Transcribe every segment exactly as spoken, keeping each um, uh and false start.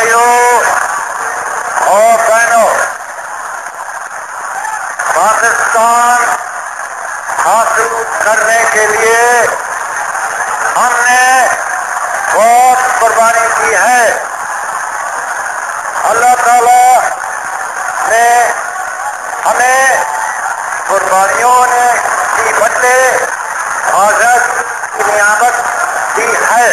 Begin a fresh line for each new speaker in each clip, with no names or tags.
भाइयों और बहनों, पाकिस्तान हासिल करने के लिए हमने बहुत कुर्बानी की है। अल्लाह ताला ने हमें कुर्बानियों ने की बदले आज़ाद की नियामत दी है।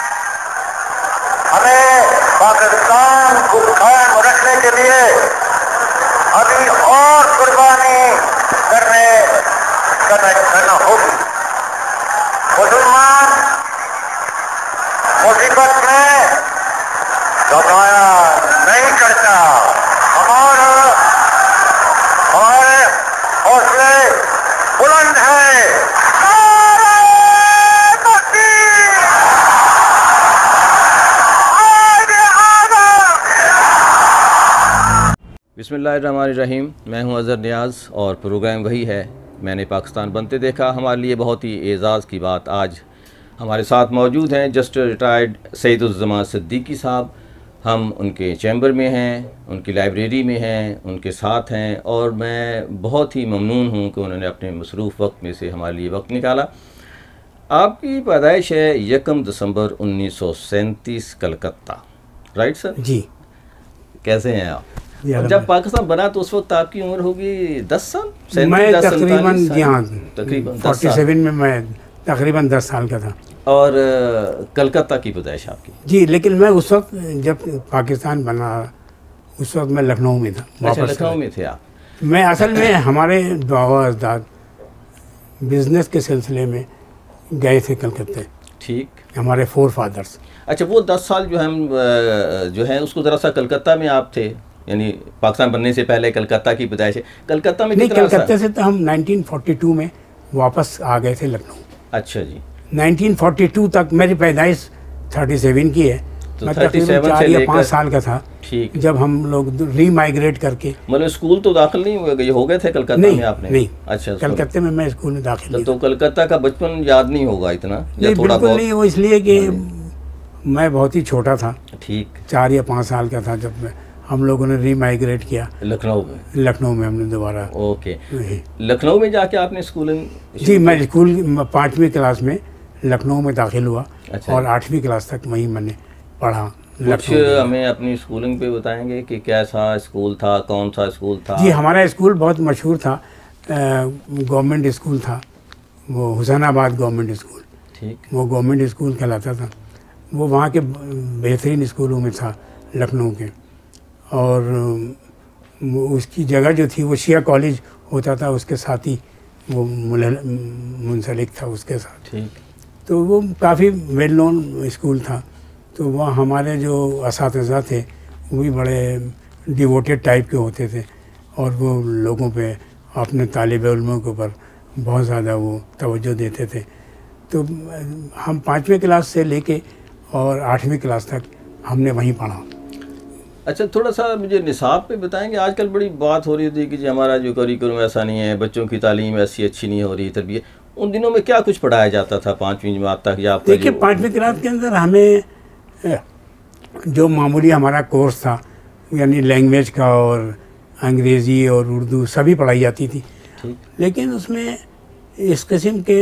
हमें पाकिस्तान को कायम रखने के लिए अभी और कुर्बानी करने करना होगी। मुसलमान मुसीबत में घबराया नहीं करता। हमारा हमारे हौसले बुलंद है।
बिस्मिल्लाहिर्रहमानिर्रहीम। मैं हूं अज़हर नियाज़ और प्रोग्राम वही है मैंने पाकिस्तान बनते देखा। हमारे लिए बहुत ही एज़ाज़ की बात, आज हमारे साथ मौजूद हैं जस्ट रिटायर्ड सईदुज़्ज़मान सिद्दीकी साहब। हम उनके चैम्बर में हैं, उनकी लाइब्रेरी में हैं, उनके साथ हैं और मैं बहुत ही ममनून हूं कि उन्होंने अपने मसरूफ़ वक्त में से हमारे लिए वक्त निकाला। आपकी पैदाइश है यकम दिसंबर उन्नीस सौ सैंतीस कलकत्ता, राइट सर?
जी।
कैसे हैं आप? जब पाकिस्तान बना तो उस वक्त आपकी उम्र होगी दस साल?
मैं तकरीबन जी हाँ तकरीबन सैंतालीस में मैं तकरीबन दस साल का था।
और कलकत्ता की पैदाइश आपकी? जी,
लेकिन मैं उस वक्त जब पाकिस्तान बना उस वक्त मैं लखनऊ में था।
अच्छा, लखनऊ में थे आप?
मैं असल में हमारे बाबा अजदाद बिजनेस के सिलसिले में गए थे कलकत्ते।
ठीक।
हमारे फोर फादर्स।
अच्छा, वो दस साल जो हम जो है उसको ज़रा सा कलकत्ता में आप थे, यानी पाकिस्तान बनने से पहले कलकत्ता की पैदाइश है। कलकत्ता में
नहीं, कलकत्ते से तो हम उन्नीस सौ बयालीस में वापस आ गए थे लखनऊ।
अच्छा जी।
उन्नीस सौ बयालीस तक मेरी पैदाइश सैंतीस की है।
तो
मैं तकरीबन चार या पाँच साल का था।
ठीक।
जब हम लोग रीमाइग्रेट करके,
मतलब स्कूल तो दाखिल नहीं हुए हो गए थे कलकत्ता
नहीं,
में आपने?
नहीं।
अच्छा,
कलकत्ते में मैं स्कूल में दाखिल नहीं।
तो कलकत्ता का बचपन याद नहीं होगा इतना?
नहीं,
थोड़ा
बिल्कुल नहीं। वो इसलिए कि मैं बहुत ही छोटा था।
ठीक।
चार या पाँच साल का था जब मैं हम लोगों ने रीमाइग्रेट किया
लखनऊ में।
लखनऊ में हमने दोबारा।
ओके। लखनऊ में जाके आपने स्कूलिंग?
जी, मैं स्कूल पाँचवीं क्लास में लखनऊ में दाखिल हुआ।
अच्छा।
और आठवीं क्लास तक वहीं मैंने पढ़ा।
कुछ हमें अपनी स्कूलिंग पे बताएंगे कि कैसा स्कूल था, कौन सा स्कूल था?
जी, हमारा स्कूल बहुत मशहूर था। गवर्नमेंट स्कूल था वो, हुसैनाबाद गवर्नमेंट स्कूल।
ठीक।
वो गवर्नमेंट स्कूल कहलाता था। वो वहाँ के बेहतरीन स्कूलों में था लखनऊ के। और उसकी जगह जो थी वो शिया कॉलेज होता था, उसके साथ ही वो मुंसलिक था उसके साथ।
ठीक।
तो वो काफ़ी वेल नोन स्कूल था। तो वहाँ हमारे जो असातिज़ा थे वो भी बड़े डिवोटेड टाइप के होते थे और वो लोगों पे अपने तालिब इल्मों के ऊपर बहुत ज़्यादा वो तवज्जो देते थे। तो हम पाँचवीं क्लास से लेके और आठवीं क्लास तक हमने वहीं पढ़ा।
अच्छा, थोड़ा सा मुझे निसाब पे बताएंगे। आजकल बड़ी बात हो रही थी कि जी हमारा जो करिकुलम ऐसा नहीं है, बच्चों की तालीम ऐसी अच्छी नहीं हो रही, तरबियत। उन दिनों में क्या कुछ पढ़ाया जाता था पाँचवीं जमात तक? या
देखिए, पाँचवीं क्लास के अंदर हमें जो मामूली हमारा कोर्स था, यानी लैंग्वेज का और अंग्रेज़ी और उर्दू सभी पढ़ाई जाती थी।
ठीक।
लेकिन उसमें इस किस्म के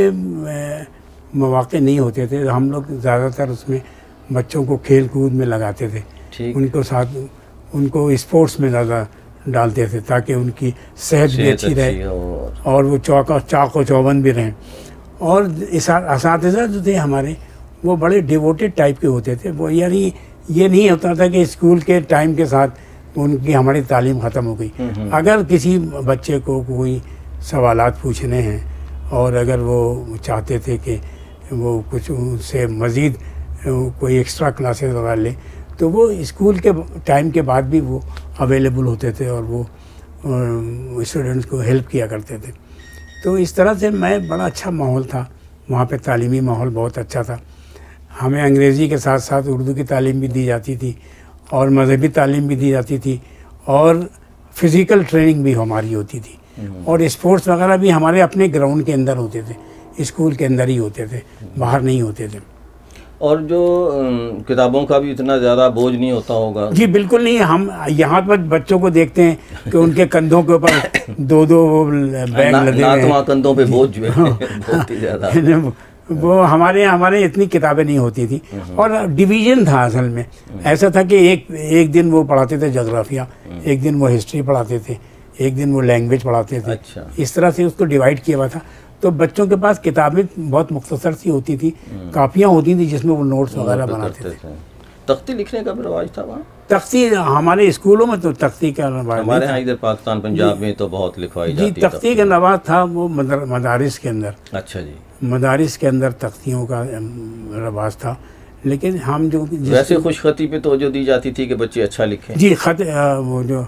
मौक़े नहीं होते थे। हम लोग ज़्यादातर उसमें बच्चों को खेल कूद में लगाते थे।
ठीक।
उनको साथ उनको स्पोर्ट्स में ज़्यादा डालते थे ताकि उनकी सेहत भी अच्छी रहे और वो चौका चाको चौबंद भी रहें। और असातिज़ा जो थे हमारे वो बड़े डिवोटेड टाइप के होते थे। वो यानी ये नहीं होता था कि स्कूल के टाइम के साथ उनकी हमारी तालीम ख़त्म हो गई। अगर किसी बच्चे को कोई सवालात पूछने हैं और अगर वो चाहते थे कि वो कुछ उससे मज़ीद कोई एक्स्ट्रा क्लासेस वगैरह ले, तो वो स्कूल के टाइम के बाद भी वो अवेलेबल होते थे और वो स्टूडेंट्स को हेल्प किया करते थे। तो इस तरह से मैं बड़ा अच्छा माहौल था वहाँ पे, तालीमी माहौल बहुत अच्छा था। हमें अंग्रेज़ी के साथ साथ उर्दू की तालीम भी दी जाती थी और मजहबी तालीम भी दी जाती थी और फ़िज़िकल ट्रेनिंग भी हमारी होती थी और स्पोर्ट्स वगैरह भी हमारे अपने ग्राउंड के अंदर होते थे, स्कूल के अंदर ही होते थे, बाहर नहीं होते थे।
اور جو کتابوں کا بھی اتنا زیادہ بوجھ نہیں ہوتا ہوگا.
جی بالکل نہیں. ہم یہاں پر بچوں کو دیکھتے ہیں کہ ان کے کندھوں کے اوپر دو دو بیگ لدے ہوئے ہیں.
کندھوں پہ بوجھ جو ہے بہت ہی زیادہ.
وہ ہمارے ہمارے اتنی کتابیں نہیں ہوتی تھی. اور ڈویژن تھا اصل میں. ایسا تھا کہ ایک ایک دن وہ پڑھاتے تھے جغرافیہ, ایک دن وہ ہسٹری پڑھاتے تھے, ایک دن وہ لینگویج پڑھاتے تھے. اس طرح سے اس کو ڈیوائڈ کیا ہوا تھا. تو بچوں کے پاس کتابیں بہت مختصر سی ہوتی تھی, کاپیاں ہوتی تھیں جس میں وہ نوٹس وغیرہ بناتے تھے.
تختی لکھنے کا بھی رواج تھا وہاں؟
تختی ہمارے اسکولوں میں تو تختی کا رواج,
ہمارے یہاں ادھر پاکستان پنجاب میں تو بہت لکھوائی جاتی ہے.
جی تختی کا رواج تھا وہ مدارس کے اندر.
اچھا جی.
مدارس کے اندر تختیوں کا رواج تھا. لیکن ہم جو
ویسے خوش خطی پہ توجہ دی جاتی تھی کہ بچے اچھا لکھیں.
جی خط وہ جو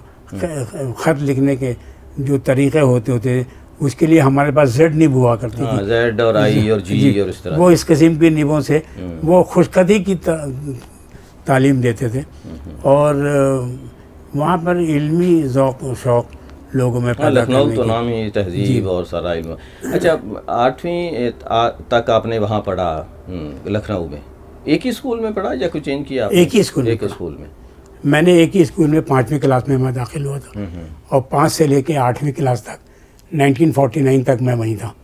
خط لکھنے کے جو طریقے ہوتے ہوتے اس کے لیے ہمارے پاس زیڈ نیب ہوا کرتی تھی.
زیڈ اور آئی اور جی اور اس طرح
وہ اس قسم کی نیبوں سے وہ خوش خطی کی تعلیم دیتے تھے. اور وہاں پر علمی ذوق و شوق لوگوں میں پیدا
لکھنؤ
کرنے
تو
کی.
نامی تہذیب اور سارا علم. اچھا آٹھویں تک آپ نے وہاں پڑھا لکھنؤ میں؟ ایک ہی اسکول میں پڑھا یا کچھ چینج کیا؟
ایک ہی اسکول
ایک اسکول میں.
میں نے ایک ہی اسکول میں پانچویں کلاس میں میں داخل ہوا تھا, اور پانچ سے لے کے آٹھویں کلاس تک نائنٹین فورٹی نائن تک میں وہیں تھا.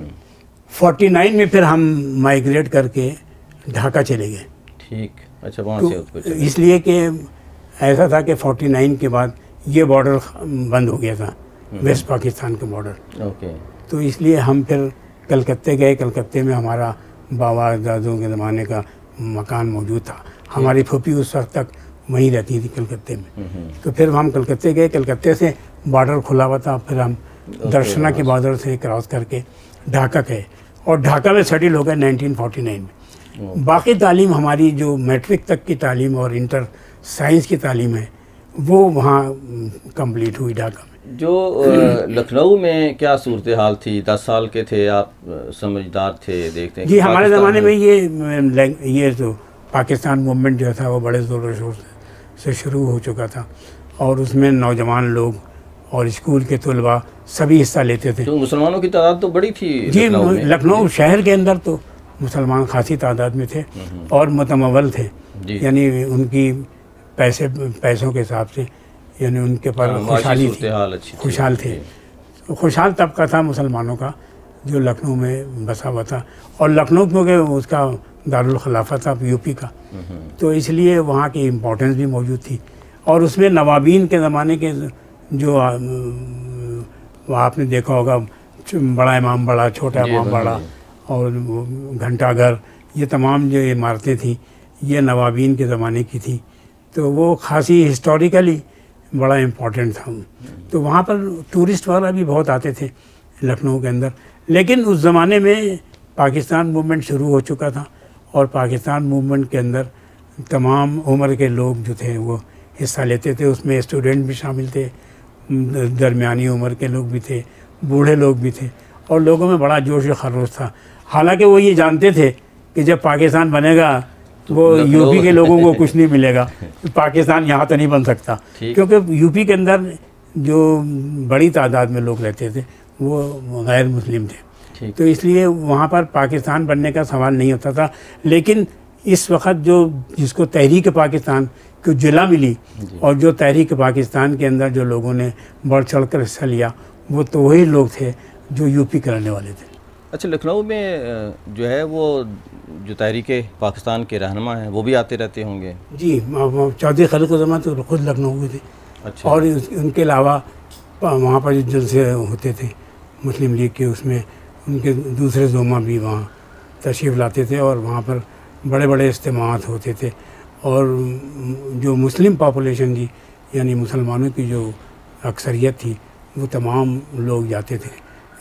فورٹی نائن میں پھر ہم مائیگریٹ کر کے ڈھاکہ چلے گئے.
ٹھیک. اچھا وہاں سے
اس لیے کہ ایسا تھا کہ فورٹی نائن کے بعد یہ بارڈر بند ہو گیا تھا, ویسٹ پاکستان کا بارڈر.
اوکے.
تو اس لیے ہم پھر کلکتے گئے. کلکتے میں ہمارا بابا دادوں کے زمانے کا مکان موجود تھا. ہماری پھوپھی اس وقت تک وہیں رہتی تھی کلکتے میں. تو پھر ہم کلکتے گئے. کلکتے سے بارڈر کھلا ہوا تھا. پھر ہم درشنا کے بارڈر سے کراس کر کے ڈھاکہ گئے, اور ڈھاکہ میں سیٹل ہو گئے نائنٹین فورٹی نائن میں. باقی تعلیم ہماری جو میٹرک تک کی تعلیم اور انٹر سائنس کی تعلیم ہے وہ وہاں کمپلیٹ ہوئی ڈھاکہ میں.
جو لکھنؤ میں کیا صورتحال تھی؟ دس سال کے تھے آپ, سمجھدار تھے, دیکھتے ہیں.
جی ہمارے زمانے میں یہ یہ جو پاکستان موومنٹ جو تھا وہ بڑے زور و شور سے شروع ہو چکا تھا, اور اس میں نوجوان لوگ اور اسکول کے طلباء سبھی حصہ لیتے تھے.
تو مسلمانوں کی تعداد تو بڑی تھی
جی. لکھنؤ شہر کے اندر تو مسلمان خاصی تعداد میں تھے اور متمول تھے. یعنی ان کی پیسے پیسوں کے حساب سے یعنی ان کے پر خوشحالی تھی, خوشحال تھے. خوشحال طبقہ تھا مسلمانوں کا جو لکھنؤ میں بسا ہوا تھا. اور لکھنؤ کیونکہ اس کا دارالخلافہ تھا یو پی کا, تو اس لیے وہاں کی امپورٹنس بھی موجود تھی. اور اس میں نوابین کے زمانے کے جو آپ نے دیکھا ہوگا بڑا امام بڑا, چھوٹا امام بڑا اور گھنٹہ گھر, یہ تمام جو عمارتیں تھیں یہ نوابین کے زمانے کی تھیں. تو وہ خاصی ہسٹوریکلی بڑا امپورٹنٹ تھا. تو وہاں پر ٹورسٹ وغیرہ بھی بہت آتے تھے لکھنؤ کے اندر. لیکن اس زمانے میں پاکستان موومنٹ شروع ہو چکا تھا, اور پاکستان موومنٹ کے اندر تمام عمر کے لوگ جو تھے وہ حصہ لیتے تھے. اس میں اسٹوڈنٹ بھی شامل تھے, درمیانی عمر کے لوگ بھی تھے, بوڑھے لوگ بھی تھے, اور لوگوں میں بڑا جوش و خروش تھا. حالانکہ وہ یہ جانتے تھے کہ جب پاکستان بنے گا وہ یو پی کے لوگوں کو کچھ نہیں ملے گا, پاکستان یہاں تو نہیں بن سکتا, کیونکہ یو پی کے اندر جو بڑی تعداد میں لوگ رہتے تھے وہ غیر مسلم تھے. تو اس لیے وہاں پر پاکستان بننے کا سوال نہیں ہوتا تھا. لیکن اس وقت جو جس کو تحریک پاکستان کو جلا ملی, اور جو تحریک پاکستان کے اندر جو لوگوں نے بڑھ چڑھ کر حصہ لیا, وہ تو وہی لوگ تھے جو یو پی کرنے والے تھے.
اچھا لکھنؤ میں جو ہے وہ جو تحریک پاکستان کے رہنما ہیں وہ بھی آتے رہتے ہوں گے؟
جی چودھری خلیق الزمان تو خود لکھنؤ میں تھے.
اچھا.
اور ان کے علاوہ وہاں پر جو جلسے ہوتے تھے مسلم لیگ کے, اس میں ان کے دوسرے زوما بھی وہاں تشریف لاتے تھے, اور وہاں پر بڑے بڑے اجتماعات ہوتے تھے. اور جو مسلم پاپولیشن تھی یعنی مسلمانوں کی جو اکثریت تھی وہ تمام لوگ جاتے تھے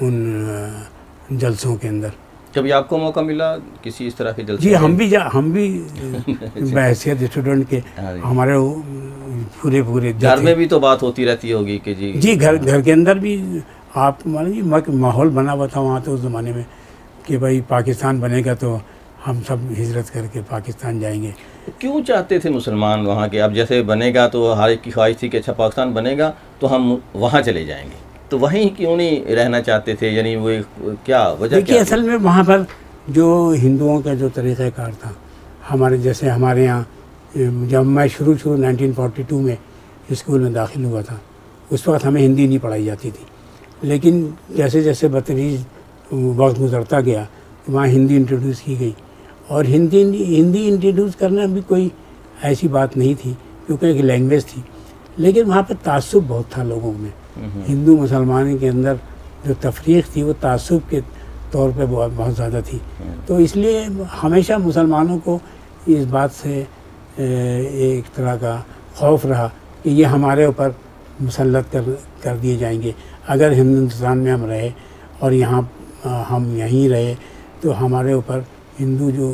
ان جلسوں کے اندر.
کبھی آپ کو موقع ملا کسی اس طرح کے جلسے؟
جی ہم بھی جا ہم بھی بحیثیت اسٹوڈنٹ کے ہمارے پورے پورے
گھر میں بھی تو بات ہوتی رہتی ہوگی کہ جی
جی گھر گھر کے اندر بھی آپ مان لیجیے ماحول بنا ہوا تھا وہاں تو اس زمانے میں کہ بھائی پاکستان بنے گا تو ہم سب ہجرت کر کے پاکستان جائیں گے.
کیوں چاہتے تھے مسلمان وہاں کے؟ اب جیسے بنے گا تو ہر ایک کی خواہش تھی کہ اچھا پاکستان بنے گا تو ہم وہاں چلے جائیں گے, تو وہیں کیوں نہیں رہنا چاہتے تھے؟ یعنی وہ کیا وجہ؟
دیکھیے اصل میں وہاں پر جو ہندوؤں کا جو طریقہ کار تھا, ہمارے جیسے ہمارے یہاں جب میں شروع شروع نائنٹین فورٹی ٹو میں اسکول میں داخل ہوا تھا اس وقت ہمیں ہندی نہیں پڑھائی جاتی تھی، لیکن جیسے جیسے بتدریج وقت گزرتا گیا وہاں ہندی انٹروڈیوس کی گئی، اور ہندی ہندی انٹروڈیوس کرنا بھی کوئی ایسی بات نہیں تھی کیونکہ ایک لینگویج تھی، لیکن وہاں پہ تعصب بہت تھا لوگوں میں، ہندو مسلمان کے اندر جو تفریق تھی وہ تعصب کے طور پہ بہت بہت زیادہ تھی. تو اس لیے ہمیشہ مسلمانوں کو اس بات سے ایک طرح کا خوف رہا کہ یہ ہمارے اوپر مسلط کر کر دیے جائیں گے. اگر ہندوستان میں ہم رہے اور یہاں ہم یہیں رہے تو ہمارے اوپر ہندو جو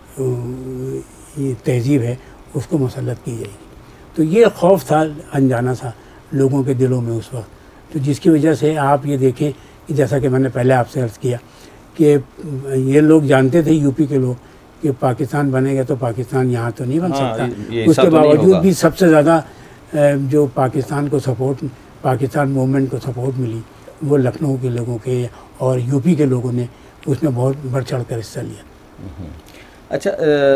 تہذیب ہے اس کو مسلط کی جائے گی. تو یہ خوف تھا انجانا سا لوگوں کے دلوں میں اس وقت، تو جس کی وجہ سے آپ یہ دیکھیں کہ جیسا کہ میں نے پہلے آپ سے عرض کیا کہ یہ لوگ جانتے تھے یو پی کے لوگ کہ پاکستان بنے گا تو پاکستان یہاں تو نہیں بن سکتا. اس کے باوجود بھی سب سے زیادہ جو پاکستان کو سپورٹ پاکستان موومنٹ کو سپورٹ ملی وہ لکھنؤ کے لوگوں کے اور یو پی کے لوگوں نے اس میں بہت بڑھ چڑھ کر حصہ لیا.
اچھا،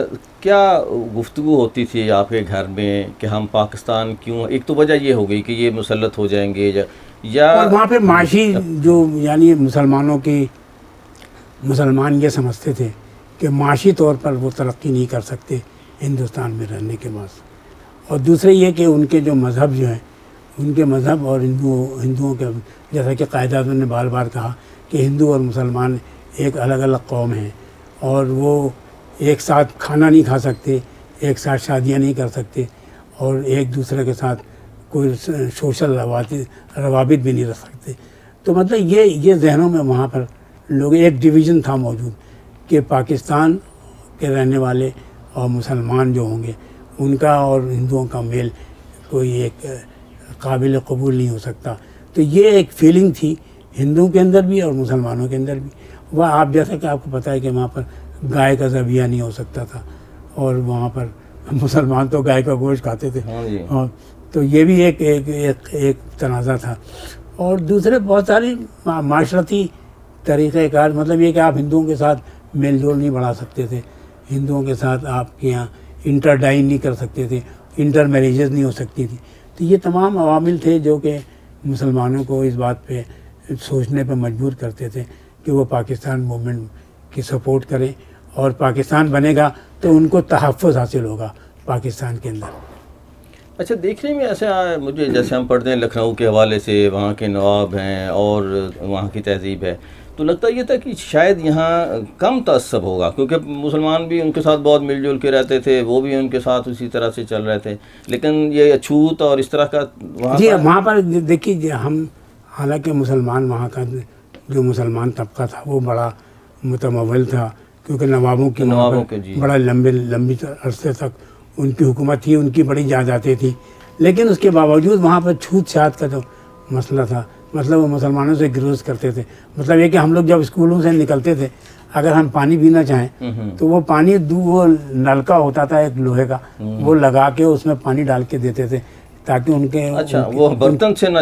کیا گفتگو ہوتی تھی آپ کے گھر میں کہ ہم پاکستان کیوں؟ ایک تو وجہ یہ ہو گئی کہ یہ مسلط ہو جائیں گے یا
اور وہاں پہ معاشی جو یعنی مسلمانوں کی مسلمان یہ سمجھتے تھے کہ معاشی طور پر وہ ترقی نہیں کر سکتے ہندوستان میں رہنے کے بعد. اور دوسرے یہ کہ ان کے جو مذہب جو ہیں ان کے مذہب اور ہندو ہندوؤں کے جیسا کہ قائد اعظم نے بار بار کہا کہ ہندو اور مسلمان ایک الگ الگ قوم ہیں اور وہ ایک ساتھ کھانا نہیں کھا سکتے، ایک ساتھ شادیاں نہیں کر سکتے اور ایک دوسرے کے ساتھ کوئی سوشل روابط بھی نہیں رکھ سکتے. تو مطلب یہ یہ ذہنوں میں وہاں پر لوگ ایک ڈویژن تھا موجود کہ پاکستان کے رہنے والے اور مسلمان جو ہوں گے ان کا اور ہندوؤں کا میل کوئی ایک قابل قبول نہیں ہو سکتا. تو یہ ایک فیلنگ تھی ہندوؤں کے اندر بھی اور مسلمانوں کے اندر بھی. وہ آپ جیسا کہ آپ کو پتہ ہے کہ وہاں پر گائے کا ذبیحہ نہیں ہو سکتا تھا اور وہاں پر مسلمان تو گائے کا گوشت کھاتے تھے، اور تو یہ بھی ایک ایک ایک ایک تنازع تھا. اور دوسرے بہت ساری معاشرتی طریقۂ کار، مطلب یہ کہ آپ ہندوؤں کے ساتھ میل جول نہیں بڑھا سکتے تھے، ہندوؤں کے ساتھ آپ کے یہاں انٹر ڈائن نہیں کر سکتے تھے، انٹر میریجز نہیں ہو سکتی تھی. تو یہ تمام عوامل تھے جو کہ مسلمانوں کو اس بات پہ سوچنے پہ مجبور کرتے تھے کہ وہ پاکستان موومنٹ کی سپورٹ کریں اور پاکستان بنے گا تو ان کو تحفظ حاصل ہوگا پاکستان کے اندر.
اچھا، دیکھنے میں ایسا مجھے جیسے ہم پڑھتے ہیں لکھنؤ کے حوالے سے وہاں کے نواب ہیں اور وہاں کی تہذیب ہے، تو لگتا یہ تھا کہ شاید یہاں کم تعصب ہوگا کیونکہ مسلمان بھی ان کے ساتھ بہت مل جل کے رہتے تھے، وہ بھی ان کے ساتھ اسی طرح سے چل رہے تھے، لیکن یہ اچھوت اور اس طرح کا وہاں
جی وہاں پر دیکھیے ہم حالانکہ مسلمان وہاں کا جو مسلمان طبقہ تھا وہ بڑا متمول تھا کیونکہ نوابوں کی
نوابوں کے جی
بڑا لمبے لمبی عرصے تک ان کی حکومت تھی، ان کی بڑی جائیدادیں تھیں، لیکن اس کے باوجود وہاں پر چھوت چھات کا جو مسئلہ تھا، مطلب وہ مسلمانوں سے گروز کرتے تھے. مطلب یہ کہ ہم لوگ جب اسکولوں سے نکلتے تھے اگر ہم پانی پینا چاہیں تو وہ پانی وہ نلکا ہوتا تھا ایک لوہے کا، وہ لگا کے اس میں پانی ڈال کے دیتے تھے تاکہ ان کے
اچھا وہ برتن سے نہ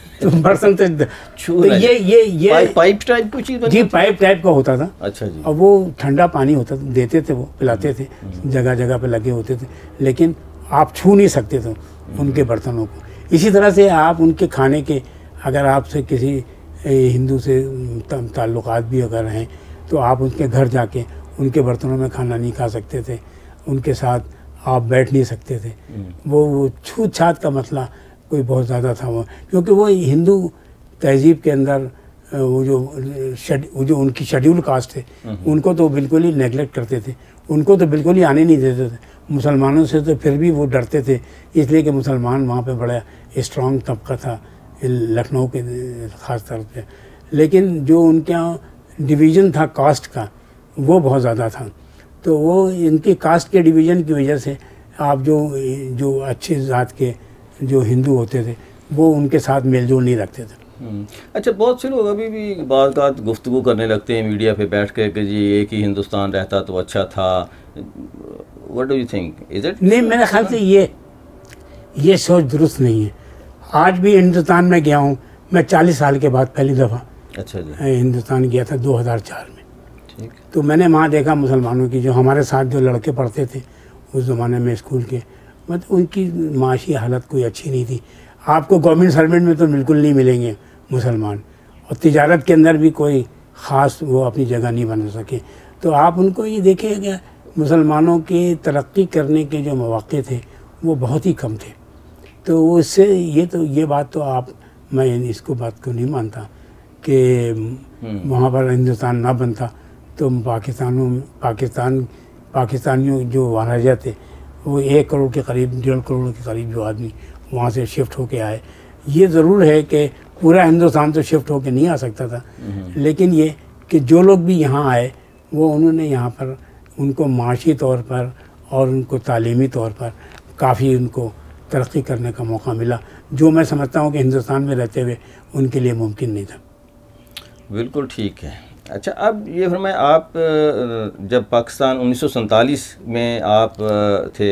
برتن سے یہ یہ یہ
پائپ ٹائپ کی چیز
جی پائپ ٹائپ کا ہوتا تھا.
اچھا جی.
اور وہ ٹھنڈا پانی ہوتا تھا، دیتے تھے، وہ پلاتے تھے، جگہ جگہ پہ لگے ہوتے تھے، لیکن آپ چھو نہیں سکتے تھے ان کے برتنوں کو. اسی طرح سے آپ ان کے کھانے کے اگر آپ سے کسی ہندو سے تعلقات بھی اگر ہیں تو آپ ان کے گھر جا کے ان کے برتنوں میں کھانا نہیں کھا سکتے تھے، ان کے ساتھ آپ بیٹھ نہیں سکتے تھے. وہ وہ چھوت چھات کا مسئلہ کوئی بہت زیادہ تھا وہ، کیونکہ وہ ہندو تہذیب کے اندر وہ جو وہ جو ان کی شیڈیول کاسٹ ہے ان کو تو بالکل ہی نیگلیکٹ کرتے تھے، ان کو تو بالکل ہی آنے نہیں دیتے تھے. مسلمانوں سے تو پھر بھی وہ ڈرتے تھے اس لیے کہ مسلمان وہاں پہ بڑا اسٹرانگ طبقہ تھا لکھنؤ کے خاص طور پہ. لیکن جو ان کا ڈویژن تھا کاسٹ کا وہ بہت زیادہ تھا، تو وہ ان کی کاسٹ کے ڈویژن کی وجہ سے آپ جو جو اچھی ذات کے جو ہندو ہوتے تھے وہ ان کے ساتھ میل جول نہیں رکھتے تھے.
اچھا، بہت سے لوگ ابھی بھی بعض اوقات گفتگو کرنے لگتے ہیں میڈیا پہ بیٹھ کے کہ جی ایک ہی ہندوستان رہتا تو اچھا تھا. What do you think is it?
نہیں، میرے خیال سے یہ یہ سوچ درست نہیں ہے. آج بھی ہندوستان میں گیا ہوں، میں چالیس سال کے بعد پہلی دفعہ
اچھا جی
ہندوستان گیا تھا دو ہزار چار میں.
ٹھیک.
تو میں نے وہاں دیکھا مسلمانوں کی جو ہمارے ساتھ جو لڑکے پڑھتے تھے اس زمانے میں اسکول کے، مطلب ان کی معاشی حالت کوئی اچھی نہیں تھی. آپ کو گورنمنٹ سرونٹ میں تو بالکل نہیں ملیں گے مسلمان، اور تجارت کے اندر بھی کوئی خاص وہ اپنی جگہ نہیں بنا سکے. تو آپ ان کو یہ دیکھیں کہ مسلمانوں کے ترقی کرنے کے جو مواقع تھے وہ بہت ہی کم تھے. تو اس سے یہ تو یہ بات تو آپ، میں اس کو بات کو نہیں مانتا کہ وہاں پر ہندوستان نہ بنتا تو پاکستانوں پاکستان پاکستانیوں جو وہاں رہ تھے وہ ایک کروڑ کے قریب، ڈیڑھ کروڑ کے قریب جو آدمی وہاں سے شفٹ ہو کے آئے. یہ ضرور ہے کہ پورا ہندوستان تو شفٹ ہو کے نہیں آ سکتا تھا، لیکن یہ کہ جو لوگ بھی یہاں آئے وہ انہوں نے یہاں پر ان کو معاشی طور پر اور ان کو تعلیمی طور پر کافی ان کو ترقی کرنے کا موقع ملا، جو میں سمجھتا ہوں کہ ہندوستان میں رہتے ہوئے ان کے لیے ممکن نہیں تھا.
بالکل ٹھیک ہے. اچھا اب یہ فرمائیں، آپ جب پاکستان انیس سو سینتالیس میں آپ تھے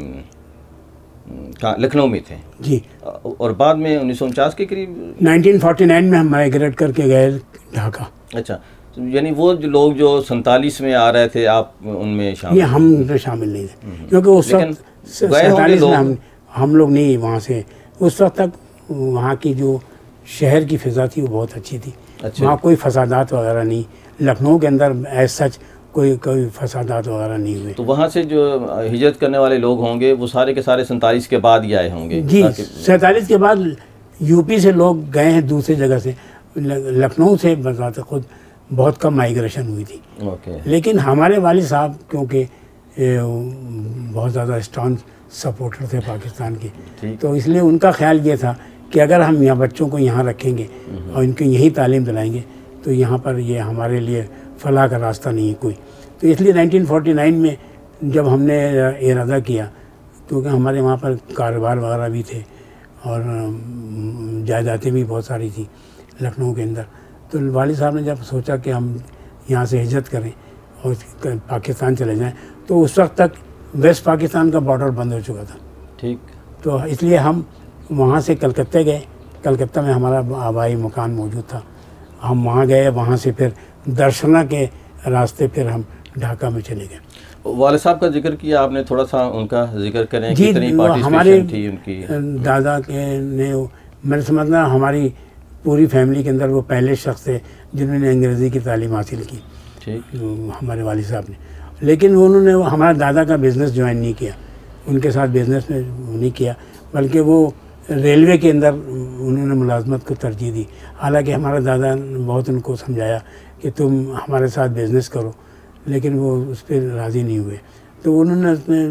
لکھنؤ میں تھے
جی،
اور بعد میں انیس سو انچاس کے قریب
نائنٹین فورٹی نائن میں ہم مائیگریٹ کر کے گئے ڈھاکہ.
اچھا، یعنی وہ جو لوگ جو سینتالیس میں آ رہے تھے آپ ان میں شامل؟
یہ ہم شامل نہیں تھے کیونکہ اس وقت سینتالیس میں ہم ہم لوگ نہیں وہاں سے. اس وقت تک وہاں کی جو شہر کی فضا تھی وہ بہت اچھی تھی. وہاں کوئی فسادات وغیرہ نہیں، لکھنؤ کے اندر ایز سچ کوئی کوئی فسادات وغیرہ نہیں ہوئے.
تو وہاں سے جو ہجرت کرنے والے لوگ ہوں گے وہ سارے کے سارے سینتالیس کے بعد ہی آئے ہوں گے؟
جی، سینتالیس کے بعد یو پی سے لوگ گئے ہیں دوسری جگہ سے. لکھنؤ سے بذات خود بہت کم مائیگریشن ہوئی تھی. لیکن ہمارے والد صاحب کیونکہ بہت زیادہ اسٹرانگ سپورٹر تھے پاکستان کے، تو اس لیے ان کا خیال یہ تھا کہ اگر ہم یہاں بچوں کو یہاں رکھیں گے اور ان کو یہی تعلیم دلائیں گے تو یہاں پر یہ ہمارے لیے فلاح کا راستہ نہیں ہے کوئی. تو اس لیے نائنٹین فورٹی نائن میں جب ہم نے ارادہ کیا، کیونکہ ہمارے وہاں پر کاروبار وغیرہ بھی تھے اور جائیدادیں بھی بہت ساری تھیں لکھنؤ کے اندر، تو والد صاحب نے جب سوچا کہ ہم یہاں سے ہجرت کریں اور پاکستان چلے جائیں، تو اس وقت تک ویسٹ پاکستان کا بارڈر بند ہو چکا تھا. ٹھیک. تو اس لیے ہم وہاں سے کلکتہ گئے. کلکتہ میں ہمارا آبائی مکان موجود تھا. ہم وہاں گئے، وہاں سے پھر درشنا کے راستے پھر ہم ڈھاکہ میں چلے گئے.
والد صاحب کا ذکر کیا آپ نے، تھوڑا سا ان کا ذکر کریں.
جی، ہمارے
تھی ان کی
دادا کے نے، میں سمجھنا ہماری پوری فیملی کے اندر وہ پہلے شخص تھے جنہوں نے انگریزی کی تعلیم حاصل کی. ٹھیک. ہمارے والد صاحب نے، لیکن انہوں نے ہمارا دادا کا بزنس جوائن نہیں کیا، ان کے ساتھ بزنس میں نہیں کیا، بلکہ وہ ریلوے کے اندر انہوں نے ملازمت کو ترجیح دی. حالانکہ ہمارا دادا بہت ان کو سمجھایا کہ تم ہمارے ساتھ بزنس کرو، لیکن وہ اس پہ راضی نہیں ہوئے. تو انہوں نے اس میں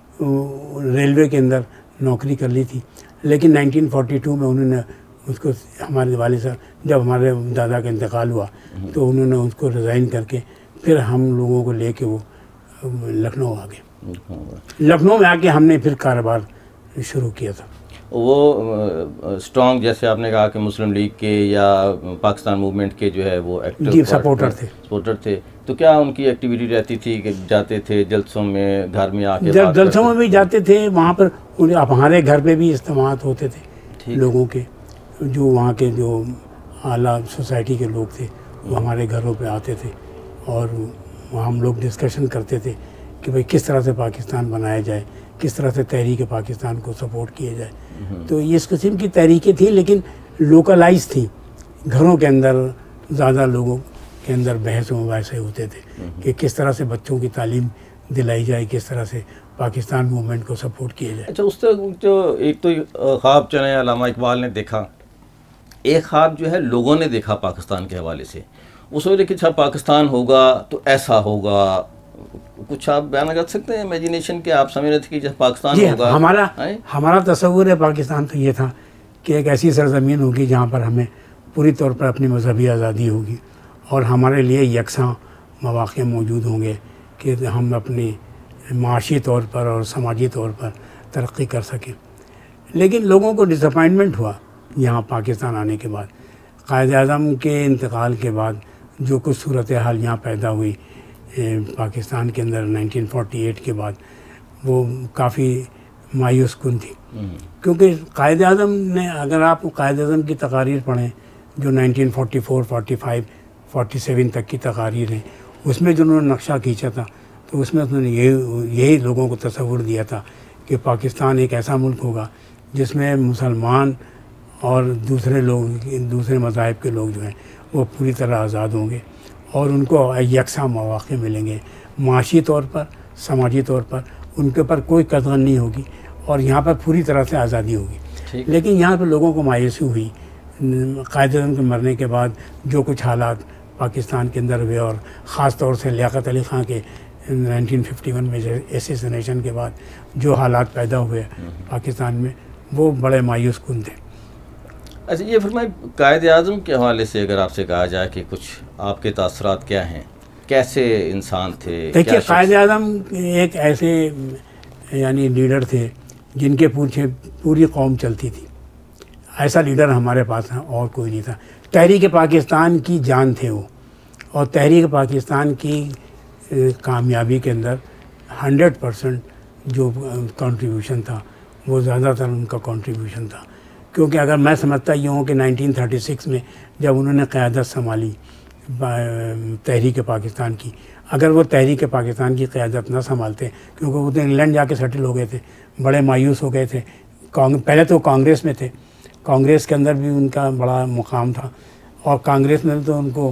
ریلوے کے اندر نوکری کر لی تھی. لیکن نائنٹین فورٹی ٹو میں انہوں نے اس کو، ہمارے والد صاحب جب ہمارے دادا کا انتقال ہوا تو انہوں نے اس کو ریزائن کر کے پھر ہم لوگوں کو لے کے وہ لکھنؤ آ گئے. لکھنؤ میں آ کے ہم نے پھر کاروبار شروع کیا تھا.
وہ اسٹرانگ، جیسے آپ نے کہا کہ مسلم لیگ کے یا پاکستان موومنٹ کے جو ہے وہ ایکٹیو
سپورٹر تھے
سپورٹر تھے تو کیا ان کی ایکٹیویٹی رہتی تھی کہ جاتے تھے جلسوں میں، گھر میں آ کے
جلسوں میں بھی جاتے تھے وہاں پر؟ ہمارے گھر پہ بھی اجتماعات ہوتے تھے لوگوں کے، جو وہاں کے جو اعلیٰ سوسائٹی کے لوگ تھے وہ ہمارے گھروں پہ آتے تھے اور وہاں ہم لوگ ڈسکشن کرتے تھے کہ بھئی کس طرح سے پاکستان بنایا جائے، کس طرح سے تحریک پاکستان کو سپورٹ کیا جائے. تو یہ اس قسم کی تحریکیں تھیں، لیکن لوکلائز تھیں. گھروں کے اندر زیادہ لوگوں کے اندر بحث و مباحثے ہوتے تھے کہ کس طرح سے بچوں کی تعلیم دلائی جائے، کس طرح سے پاکستان موومنٹ کو سپورٹ کیا جائے.
اچھا، اس سے جو ایک تو خواب چلے علامہ اقبال نے دیکھا، ایک خواب جو ہے لوگوں نے دیکھا پاکستان کے حوالے سے، اس وجہ کہ اچھا پاکستان ہوگا تو ایسا ہوگا. کچھ آپ بیان کر سکتے ہیں امیجینیشن کے؟ آپ سمجھ رہے تھے کہ جب پاکستان
جی
ہوگا،
ہمارا ہمارا تصور ہے پاکستان تو یہ تھا کہ ایک ایسی سرزمین ہوگی جہاں پر ہمیں پوری طور پر اپنی مذہبی آزادی ہوگی اور ہمارے لیے یکساں مواقع موجود ہوں گے کہ ہم اپنی معاشی طور پر اور سماجی طور پر ترقی کر سکیں. لیکن لوگوں کو ڈس اپائنٹمنٹ ہوا یہاں پاکستان آنے کے بعد. قائد اعظم کے انتقال کے بعد جو کچھ صورتحال یہاں پیدا ہوئی پاکستان کے اندر نائنٹین فورٹی ایٹ کے بعد، وہ کافی مایوس کن تھی. کیونکہ قائد اعظم نے، اگر آپ قائد اعظم کی تقاریر پڑھیں جو nineteen forty four, forty five, forty seven تک کی تقاریر ہیں، اس میں جو انہوں نے نقشہ کھینچا تھا تو اس میں انہوں نے یہی یہی لوگوں کو تصور دیا تھا کہ پاکستان ایک ایسا ملک ہوگا جس میں مسلمان اور دوسرے لوگ دوسرے مذاہب کے لوگ جو ہیں وہ پوری طرح آزاد ہوں گے اور ان کو یکساں مواقع ملیں گے، معاشی طور پر، سماجی طور پر ان کے اوپر کوئی قدغن نہیں ہوگی اور یہاں پر پوری طرح سے آزادی ہوگی۔ لیکن یہاں پہ لوگوں کو مایوسی ہوئی قائد اعظم کے مرنے کے بعد، جو کچھ حالات پاکستان کے اندر ہوئے اور خاص طور سے لیاقت علی خان کے نائنٹین ففٹی ون میں ایسیسنیشن کے بعد جو حالات پیدا ہوئے پاکستان میں، وہ بڑے مایوس کن تھے۔
اچھا یہ فرمائیں، قائد اعظم کے حوالے سے اگر آپ سے کہا جائے کہ کچھ آپ کے تاثرات کیا ہیں، کیسے انسان تھے؟
دیکھیے قائد اعظم ایک ایسے یعنی لیڈر تھے جن کے پیچھے پوری قوم چلتی تھی، ایسا لیڈر ہمارے پاس اور کوئی نہیں تھا۔ تحریک پاکستان کی جان تھے وہ، اور تحریک پاکستان کی کامیابی کے اندر ہنڈریڈ پرسنٹ جو کنٹریبیوشن تھا وہ زیادہ تر ان کا کنٹریبیوشن تھا، کیونکہ اگر میں سمجھتا یہ ہوں کہ نائنٹین تھرٹی سکس میں جب انہوں نے قیادت سنبھالی تحریک پاکستان کی، اگر وہ تحریک پاکستان کی قیادت نہ سنبھالتے، کیونکہ وہ تو انگلینڈ جا کے سیٹل ہو گئے تھے، بڑے مایوس ہو گئے تھے، پہلے تو کانگریس میں تھے، کانگریس کے اندر بھی ان کا بڑا مقام تھا اور کانگریس میں تو ان کو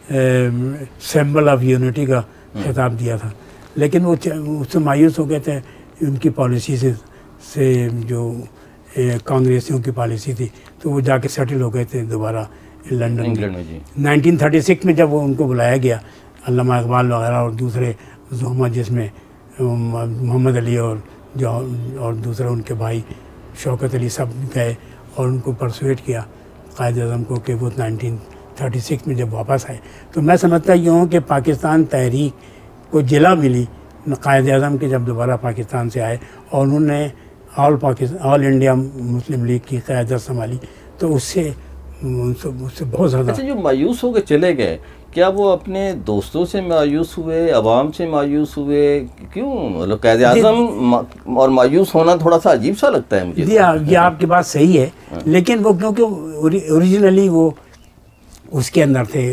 سمبل آف یونٹی کا خطاب دیا تھا، لیکن وہ اس سے مایوس ہو گئے تھے ان کی پالیسی سے سے جو کانگریسیوں کی پالیسی تھی، تو وہ جا کے سیٹل ہو گئے تھے دوبارہ لنڈن
انگلینڈ میں۔ جی
نائنٹین تھرٹی سکس میں جب وہ ان کو بلایا گیا، علامہ اقبال وغیرہ اور دوسرے زحمت، جس میں محمد علی اور جو اور دوسرے ان کے بھائی شوکت علی سب گئے اور ان کو پرسویٹ کیا قائد اعظم کو کہ وہ نائنٹین تھرٹی سکس میں جب واپس آئے، تو میں سمجھتا یہ ہوں کہ پاکستان تحریک کو جلا ملی قائد اعظم کے جب دوبارہ پاکستان سے آئے اور انہوں نے all Pakistan all India Muslim League کی قیادت سنبھالی، تو اس سے اس سے بہت زیادہ۔
اچھا جو مایوس ہو کے چلے گئے، کیا وہ اپنے دوستوں سے مایوس ہوئے، عوام سے مایوس ہوئے؟ کیوں مطلب قائد اعظم اور مایوس ہونا تھوڑا سا عجیب سا لگتا ہے مجھے۔
جی یہ آپ کی بات صحیح ہے، لیکن وہ کیونکہ اوریجنلی وہ اس کے اندر تھے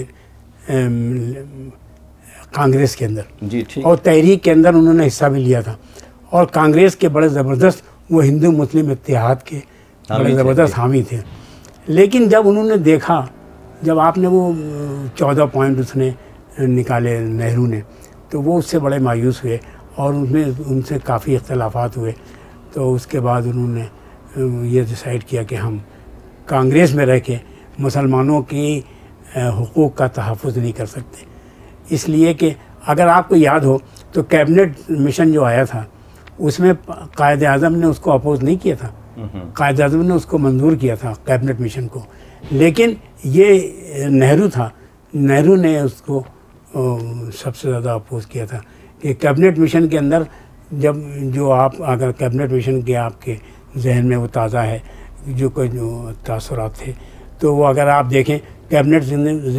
کانگریس کے اندر،
جی ٹھیک،
اور تحریک کے اندر انہوں نے حصہ بھی لیا تھا، اور کانگریس کے بڑے زبردست وہ ہندو مسلم اتحاد کے بڑے زبردست حامی تھے۔ لیکن جب انہوں نے دیکھا، جب آپ نے وہ چودہ پوائنٹ اس نے نکالے نہرو نے، تو وہ اس سے بڑے مایوس ہوئے اور ان میں ان سے کافی اختلافات ہوئے، تو اس کے بعد انہوں نے یہ ڈیسائیڈ کیا کہ ہم کانگریس میں رہ کے مسلمانوں کی حقوق کا تحفظ نہیں کر سکتے، اس لیے کہ اگر آپ کو یاد ہو تو کیبنٹ مشن جو آیا تھا اس میں قائد اعظم نے اس کو اپوز نہیں کیا تھا، قائد اعظم نے اس کو منظور کیا تھا کیبنٹ مشن کو، لیکن یہ نہرو تھا، نہرو نے اس کو سب سے زیادہ اپوز کیا تھا کہ کیبنٹ مشن کے اندر جب جو آپ اگر کیبنٹ مشن کے آپ کے ذہن میں وہ تازہ ہے جو کوئی جو تاثرات تھے، تو وہ اگر آپ دیکھیں کیبنٹ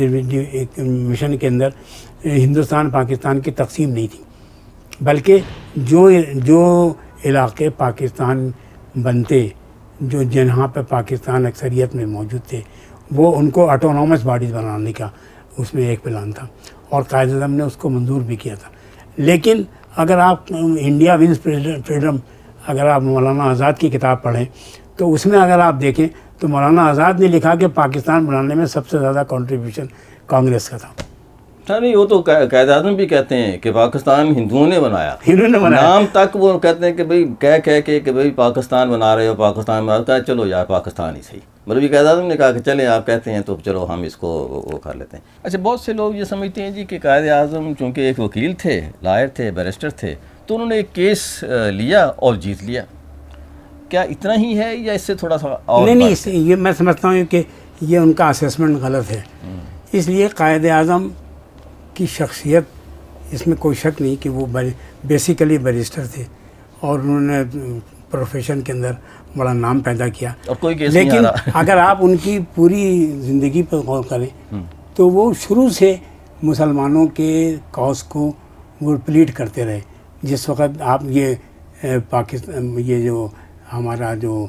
مشن کے اندر ہندوستان پاکستان کی تقسیم نہیں تھی، بلکہ جو جو علاقے پاکستان بنتے، جو جہاں پہ پاکستان اکثریت میں موجود تھے، وہ ان کو آٹونومس باڈیز بنانے کا اس میں ایک پلان تھا، اور قائد اعظم نے اس کو منظور بھی کیا تھا۔ لیکن اگر آپ انڈیا ونز فریڈم، اگر آپ مولانا آزاد کی کتاب پڑھیں تو اس میں اگر آپ دیکھیں تو مولانا آزاد نے لکھا کہ پاکستان بنانے میں سب سے زیادہ کنٹریبیوشن کانگریس کا تھا۔
نہیں وہ تو قائد اعظم بھی کہتے ہیں کہ پاکستان ہندوؤں نے بنایا،
ہندوؤں نے بنایا،
نام تک وہ کہتے ہیں کہ بھئی کہہ کہہ کے کہ بھئی پاکستان بنا رہے ہو، پاکستان بنا رہے ہو، چلو یار پاکستان ہی صحیح، مطلب یہ قائد اعظم نے کہا کہ چلیں آپ کہتے ہیں تو چلو ہم اس کو وہ کر لیتے ہیں۔ اچھا بہت سے لوگ یہ سمجھتے ہیں جی کہ قائد اعظم چونکہ ایک وکیل تھے، لائر تھے، بیرسٹر تھے، تو انہوں نے ایک کیس لیا اور جیت لیا، کیا اتنا ہی ہے یا اس سے تھوڑا سا اور؟
نہیں نہیں، یہ میں سمجھتا ہوں کہ یہ ان کا اسیسمنٹ غلط ہے، اس لیے قائد اعظم کی شخصیت اس میں کوئی شک نہیں کہ وہ بیسیکلی بیرسٹر تھے اور انہوں نے پروفیشن کے اندر بڑا نام پیدا کیا،
اور کوئی کیس نہیں
لیکن
آ رہا۔
اگر آپ ان کی پوری زندگی پر غور کریں تو وہ شروع سے مسلمانوں کے کاز کو وہ پلیٹ کرتے رہے۔ جس وقت آپ یہ پاکستان یہ جو ہمارا جو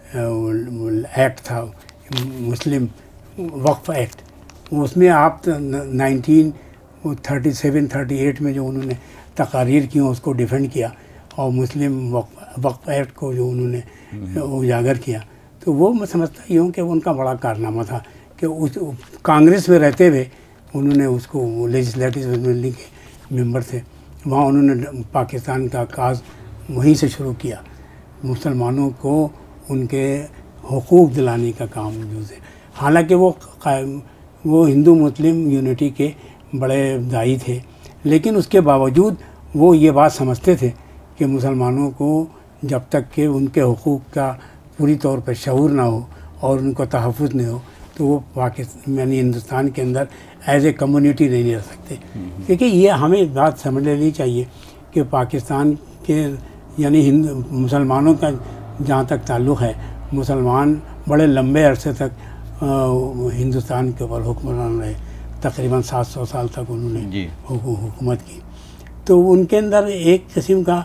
ایکٹ تھا مسلم وقف ایکٹ، اس میں آپ نائنٹین وہ تھرٹی سیون تھرٹی ایٹ میں جو انہوں نے تقاریر کی اس کو ڈیفینڈ کیا اور مسلم وقف ایکٹ کو جو انہوں نے اجاگر کیا، تو وہ میں سمجھتا ہی ہوں کہ ان کا بڑا کارنامہ تھا کہ اس کانگریس میں رہتے ہوئے انہوں نے اس کو لیجسلیٹو اسمبلی کے ممبر تھے، وہاں انہوں نے پاکستان کا کاز وہیں سے شروع کیا، مسلمانوں کو ان کے حقوق دلانے کا کام جو ہے، حالانکہ وہ وہ ہندو مسلم یونٹی کے بڑے داعی تھے، لیکن اس کے باوجود وہ یہ بات سمجھتے تھے کہ مسلمانوں کو جب تک کہ ان کے حقوق کا پوری طور پر شعور نہ ہو اور ان کو تحفظ نہیں ہو تو وہ پاکستان یعنی ہندوستان کے اندر ایز اے کمیونٹی نہیں رہ سکتے. کیونکہ یہ ہمیں بات سمجھ لینی چاہیے کہ پاکستان کے یعنی ہند مسلمانوں کا جہاں تک تعلق ہے، مسلمان بڑے لمبے عرصے تک ہندوستان کے اوپر حکمران رہے، تقریباً سات سو سال تک انہوں نے جی. حکومت کی. تو ان کے اندر ایک قسم کا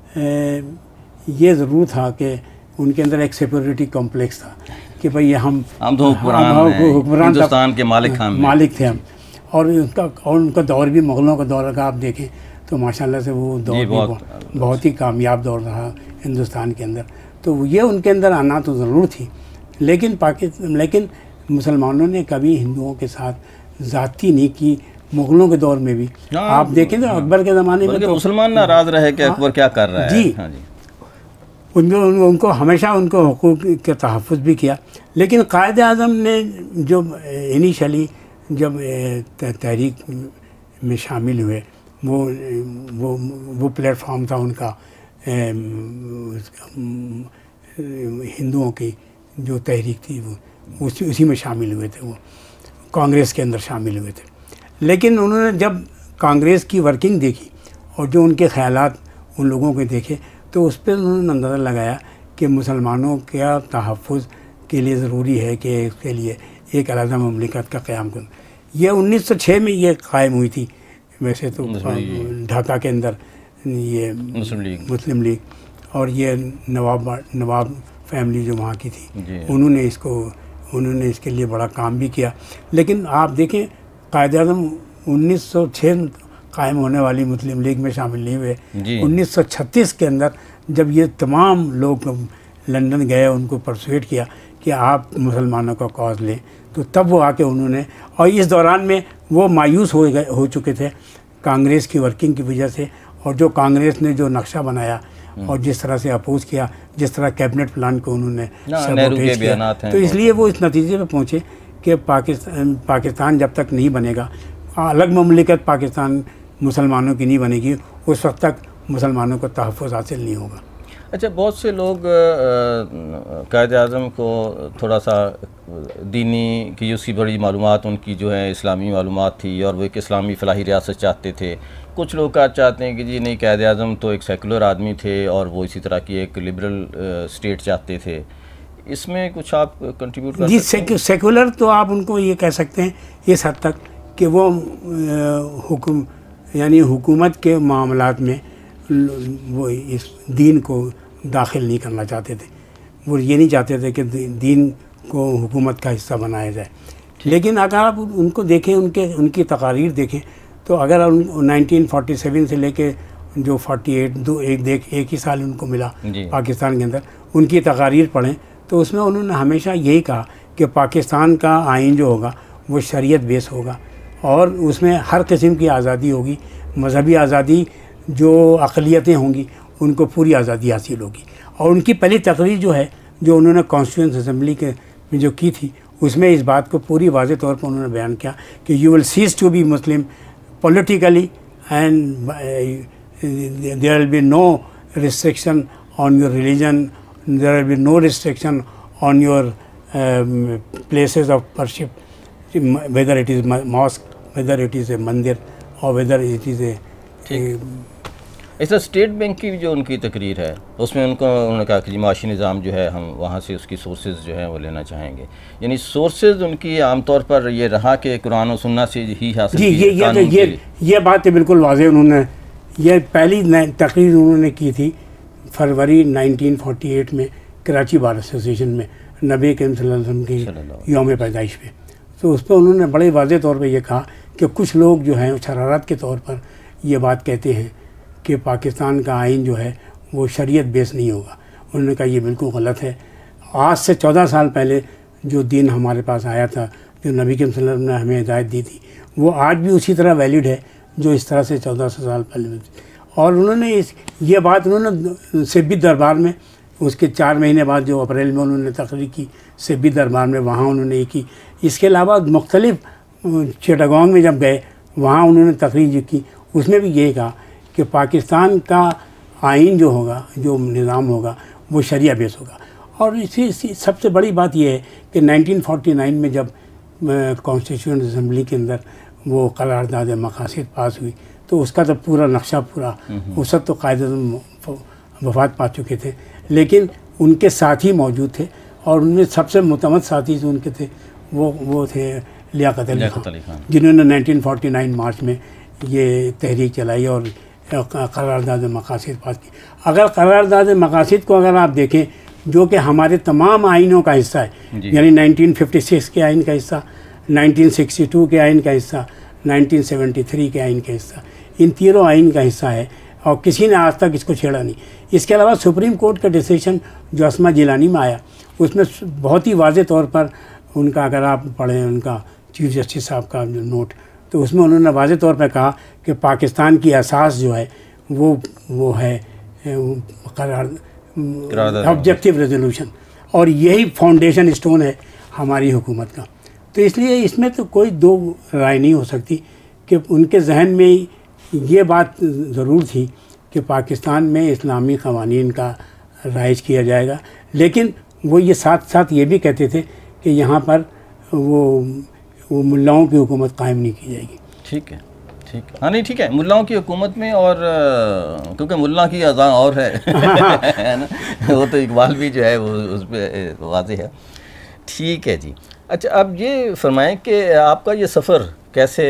یہ ضرور تھا کہ ان کے اندر ایک سیکورٹی کمپلیکس تھا کہ بھئی یہ ہم
ہم تو حکمران ہندوستان کے مالک ہم
مالک تھے ہم، اور ان کا اور ان کا دور بھی مغلوں کا دور کا آپ دیکھیں تو ماشاءاللہ سے وہ دور بھی بہت, بہت ہی کامیاب دور رہا ہندوستان کے اندر. تو یہ ان کے اندر آنا تو ضرور تھی، لیکن پاکستان لیکن مسلمانوں نے کبھی ہندوؤں کے ساتھ ذاتی نہیں کی. مغلوں کے دور میں بھی آپ دیکھیں تو اکبر کے زمانے میں تو
مسلمان ناراض رہے کہ اکبر کیا کر رہا ہے
جی ان کو ان کو ہمیشہ ان کو حقوق کے تحفظ بھی کیا. لیکن قائد اعظم نے جو انیشلی جب تحریک میں شامل ہوئے وہ وہ وہ پلیٹ فارم تھا ان کا ہندوؤں کی جو تحریک تھی وہ اسی اسی میں شامل ہوئے تھے، وہ کانگریس کے اندر شامل ہوئے تھے. لیکن انہوں نے جب کانگریس کی ورکنگ دیکھی اور جو ان کے خیالات ان لوگوں کے دیکھے تو اس پہ انہوں نے اندازہ لگایا کہ مسلمانوں کا تحفظ کے لیے ضروری ہے کہ اس کے لیے ایک علیحدہ مملکت کا قیام کرنا. یہ انیس سو چھ میں یہ قائم ہوئی تھی ویسے تو ڈھاکہ کے اندر یہ مسلم لیگ، اور یہ نواب نواب فیملی جو وہاں کی تھی انہوں نے اس کو انہوں نے اس کے لیے بڑا کام بھی کیا. لیکن آپ دیکھیں قائد اعظم انیس سو چھ قائم ہونے والی مسلم لیگ میں شامل نہیں ہوئے. انیس سو چھتیس کے اندر جب یہ تمام لوگ لندن گئے ان کو پرسویٹ کیا کہ آپ مسلمانوں کا کاز لیں تو تب وہ آ کے انہوں نے، اور اس دوران میں وہ مایوس ہو گئے ہو چکے تھے کانگریس کی ورکنگ کی وجہ سے، اور جو کانگریس نے جو نقشہ بنایا اور جس طرح سے اپوز کیا، جس طرح کیبنٹ پلان کو انہوں نے سبوٹیج کیا، تو اس لیے وہ اس نتیجے پہ پہنچے کہ پاکستان پاکستان جب تک نہیں بنے گا، الگ مملکت پاکستان مسلمانوں کی نہیں بنے گی، اس وقت تک مسلمانوں کو تحفظ حاصل نہیں ہوگا.
اچھا، بہت سے لوگ قائد اعظم کو تھوڑا سا دینی کی اس کی بڑی معلومات ان کی جو ہے اسلامی معلومات تھی اور وہ ایک اسلامی فلاحی ریاست چاہتے تھے. کچھ لوگ آج چاہتے ہیں کہ جی نہیں، قائد اعظم تو ایک سیکولر آدمی تھے اور وہ اسی طرح کی ایک لبرل اسٹیٹ چاہتے تھے. اس میں کچھ آپ کنٹریبیوٹ کر سکتے ہیں؟
جی، سیکولر تو آپ ان کو یہ کہہ سکتے ہیں اس حد تک کہ وہ حکم یعنی حکومت کے معاملات میں وہ اس دین کو داخل نہیں کرنا چاہتے تھے. وہ یہ نہیں چاہتے تھے کہ دین کو حکومت کا حصہ بنایا جائے. لیکن اگر آپ ان کو دیکھیں، ان کے ان کی تقاریر دیکھیں تو اگر نائنٹین فورٹی سیون سے لے کے جو فورٹی ایٹ دو ایک دیکھ ایک ہی سال ان کو ملا پاکستان کے اندر، ان کی تقاریر پڑھیں تو اس میں انہوں نے ہمیشہ یہی کہا کہ پاکستان کا آئین جو ہوگا وہ شریعت بیس ہوگا اور اس میں ہر قسم کی آزادی ہوگی، مذہبی آزادی، جو اقلیتیں ہوں گی ان کو پوری آزادی حاصل ہوگی. اور ان کی پہلی تقریر جو ہے جو انہوں نے کانسٹیٹیوئنٹ اسمبلی کے میں جو کی تھی اس میں اس بات کو پوری واضح طور پر انہوں نے بیان کیا کہ you will cease to be Muslim politically and there will be no restriction on your religion, there will be no restriction on your places of worship, whether it is mosque, whether it is a mandir or whether it is a
ایسا state bank کی جو ان کی تقریر ہے اس میں ان کو انہوں نے کہا کہ جی معاشی نظام جو ہے ہم وہاں سے اس کی سورسز جو ہیں وہ لینا چاہیں گے. یعنی سورسز ان کی عام طور پر یہ رہا کہ قرآن و سنت سے ہی حاصل
جی یہ یہ یہ یہ بات بالکل واضح انہوں نے یہ پہلی تقریر انہوں نے کی تھی فروری نائنٹین فورٹی ایٹ میں کراچی بار ایسوسیشن میں نبی کریم صلی اللہ علیہ وسلم کی یوم پیدائش پہ. تو اس پہ انہوں نے بڑے واضح طور پہ یہ کہا کہ کچھ لوگ جو ہیں شرارت کے طور پر یہ بات کہتے ہیں کہ پاکستان کا آئین جو ہے وہ شریعت بیس نہیں ہوگا. انہوں نے کہا یہ بالکل غلط ہے. آج سے چودہ سال پہلے جو دین ہمارے پاس آیا تھا, جو نبی کریم صلی اللہ علیہ وسلم نے ہمیں ہدایت دی تھی, وہ آج بھی اسی طرح ویلڈ ہے جو اس طرح سے چودہ سو سال پہلے میں تھی. اور انہوں نے اس یہ بات انہوں نے سبی دربار میں اس کے چار مہینے بعد جو اپریل میں انہوں نے تقریر کی سبی دربار میں, وہاں انہوں نے یہ کی. اس کے علاوہ مختلف چٹاگانگ میں جب گئے وہاں انہوں نے تقریر جو کی, اس میں بھی یہ کہا کہ پاکستان کا آئین جو ہوگا, جو نظام ہوگا, وہ شریعہ بیس ہوگا. اور اسی سب سے بڑی بات یہ ہے کہ نائنٹین فورٹی نائن میں جب کانسٹیٹیوشن اسمبلی کے اندر وہ قرارداد مقاصد پاس ہوئی تو اس کا تو پورا نقشہ پورا, اس وقت تو قائد اعظم وفات پا چکے تھے, لیکن ان کے ساتھی موجود تھے, اور ان میں سب سے معتمد ساتھی جو ان کے تھے وہ وہ تھے لیاقت علی خان, جنہوں نے نائنٹین فورٹی نائن مارچ میں یہ تحریک چلائی اور قرارداد مقاصد پاس کی. اگر قرارداد مقاصد کو اگر آپ دیکھیں جو کہ ہمارے تمام آئینوں کا حصہ ہے, یعنی نائنٹین ففٹی سکس کے آئین کا حصہ, نائنٹین سکسٹی ٹو کے آئین کا حصہ, نائنٹین سیونٹی تھری کے آئین کا حصہ, ان تینوں آئین کا حصہ ہے, اور کسی نے آج تک اس کو چھیڑا نہیں. اس کے علاوہ سپریم کورٹ کا ڈیسیشن جو اسما جیلانی میں آیا, اس میں بہت ہی واضح طور پر ان کا, اگر آپ پڑھیں ان کا چیف جسٹس صاحب کا جو نوٹ, تو اس میں انہوں نے واضح طور پہ کہا کہ پاکستان کی اساس جو ہے وہ وہ ہے قرار آبجیکٹیو ریزولوشن, اور یہی فاؤنڈیشن اسٹون ہے ہماری حکومت کا. تو اس لیے اس میں تو کوئی دو رائے نہیں ہو سکتی کہ ان کے ذہن میں یہ بات ضرور تھی کہ پاکستان میں اسلامی قوانین کا رائج کیا جائے گا, لیکن وہ یہ ساتھ ساتھ یہ بھی کہتے تھے کہ یہاں پر وہ وہ ملاؤں کی حکومت قائم نہیں کی جائے گی.
ٹھیک ہے, ٹھیک ہے, ہاں نہیں ٹھیک ہے, ملاؤں کی حکومت میں, اور کیونکہ ملا کی اذان اور ہے وہ تو اقبال بھی جو ہے وہ اس پہ واضح ہے. ٹھیک ہے جی. اچھا, اب یہ فرمائیں کہ آپ کا یہ سفر کیسے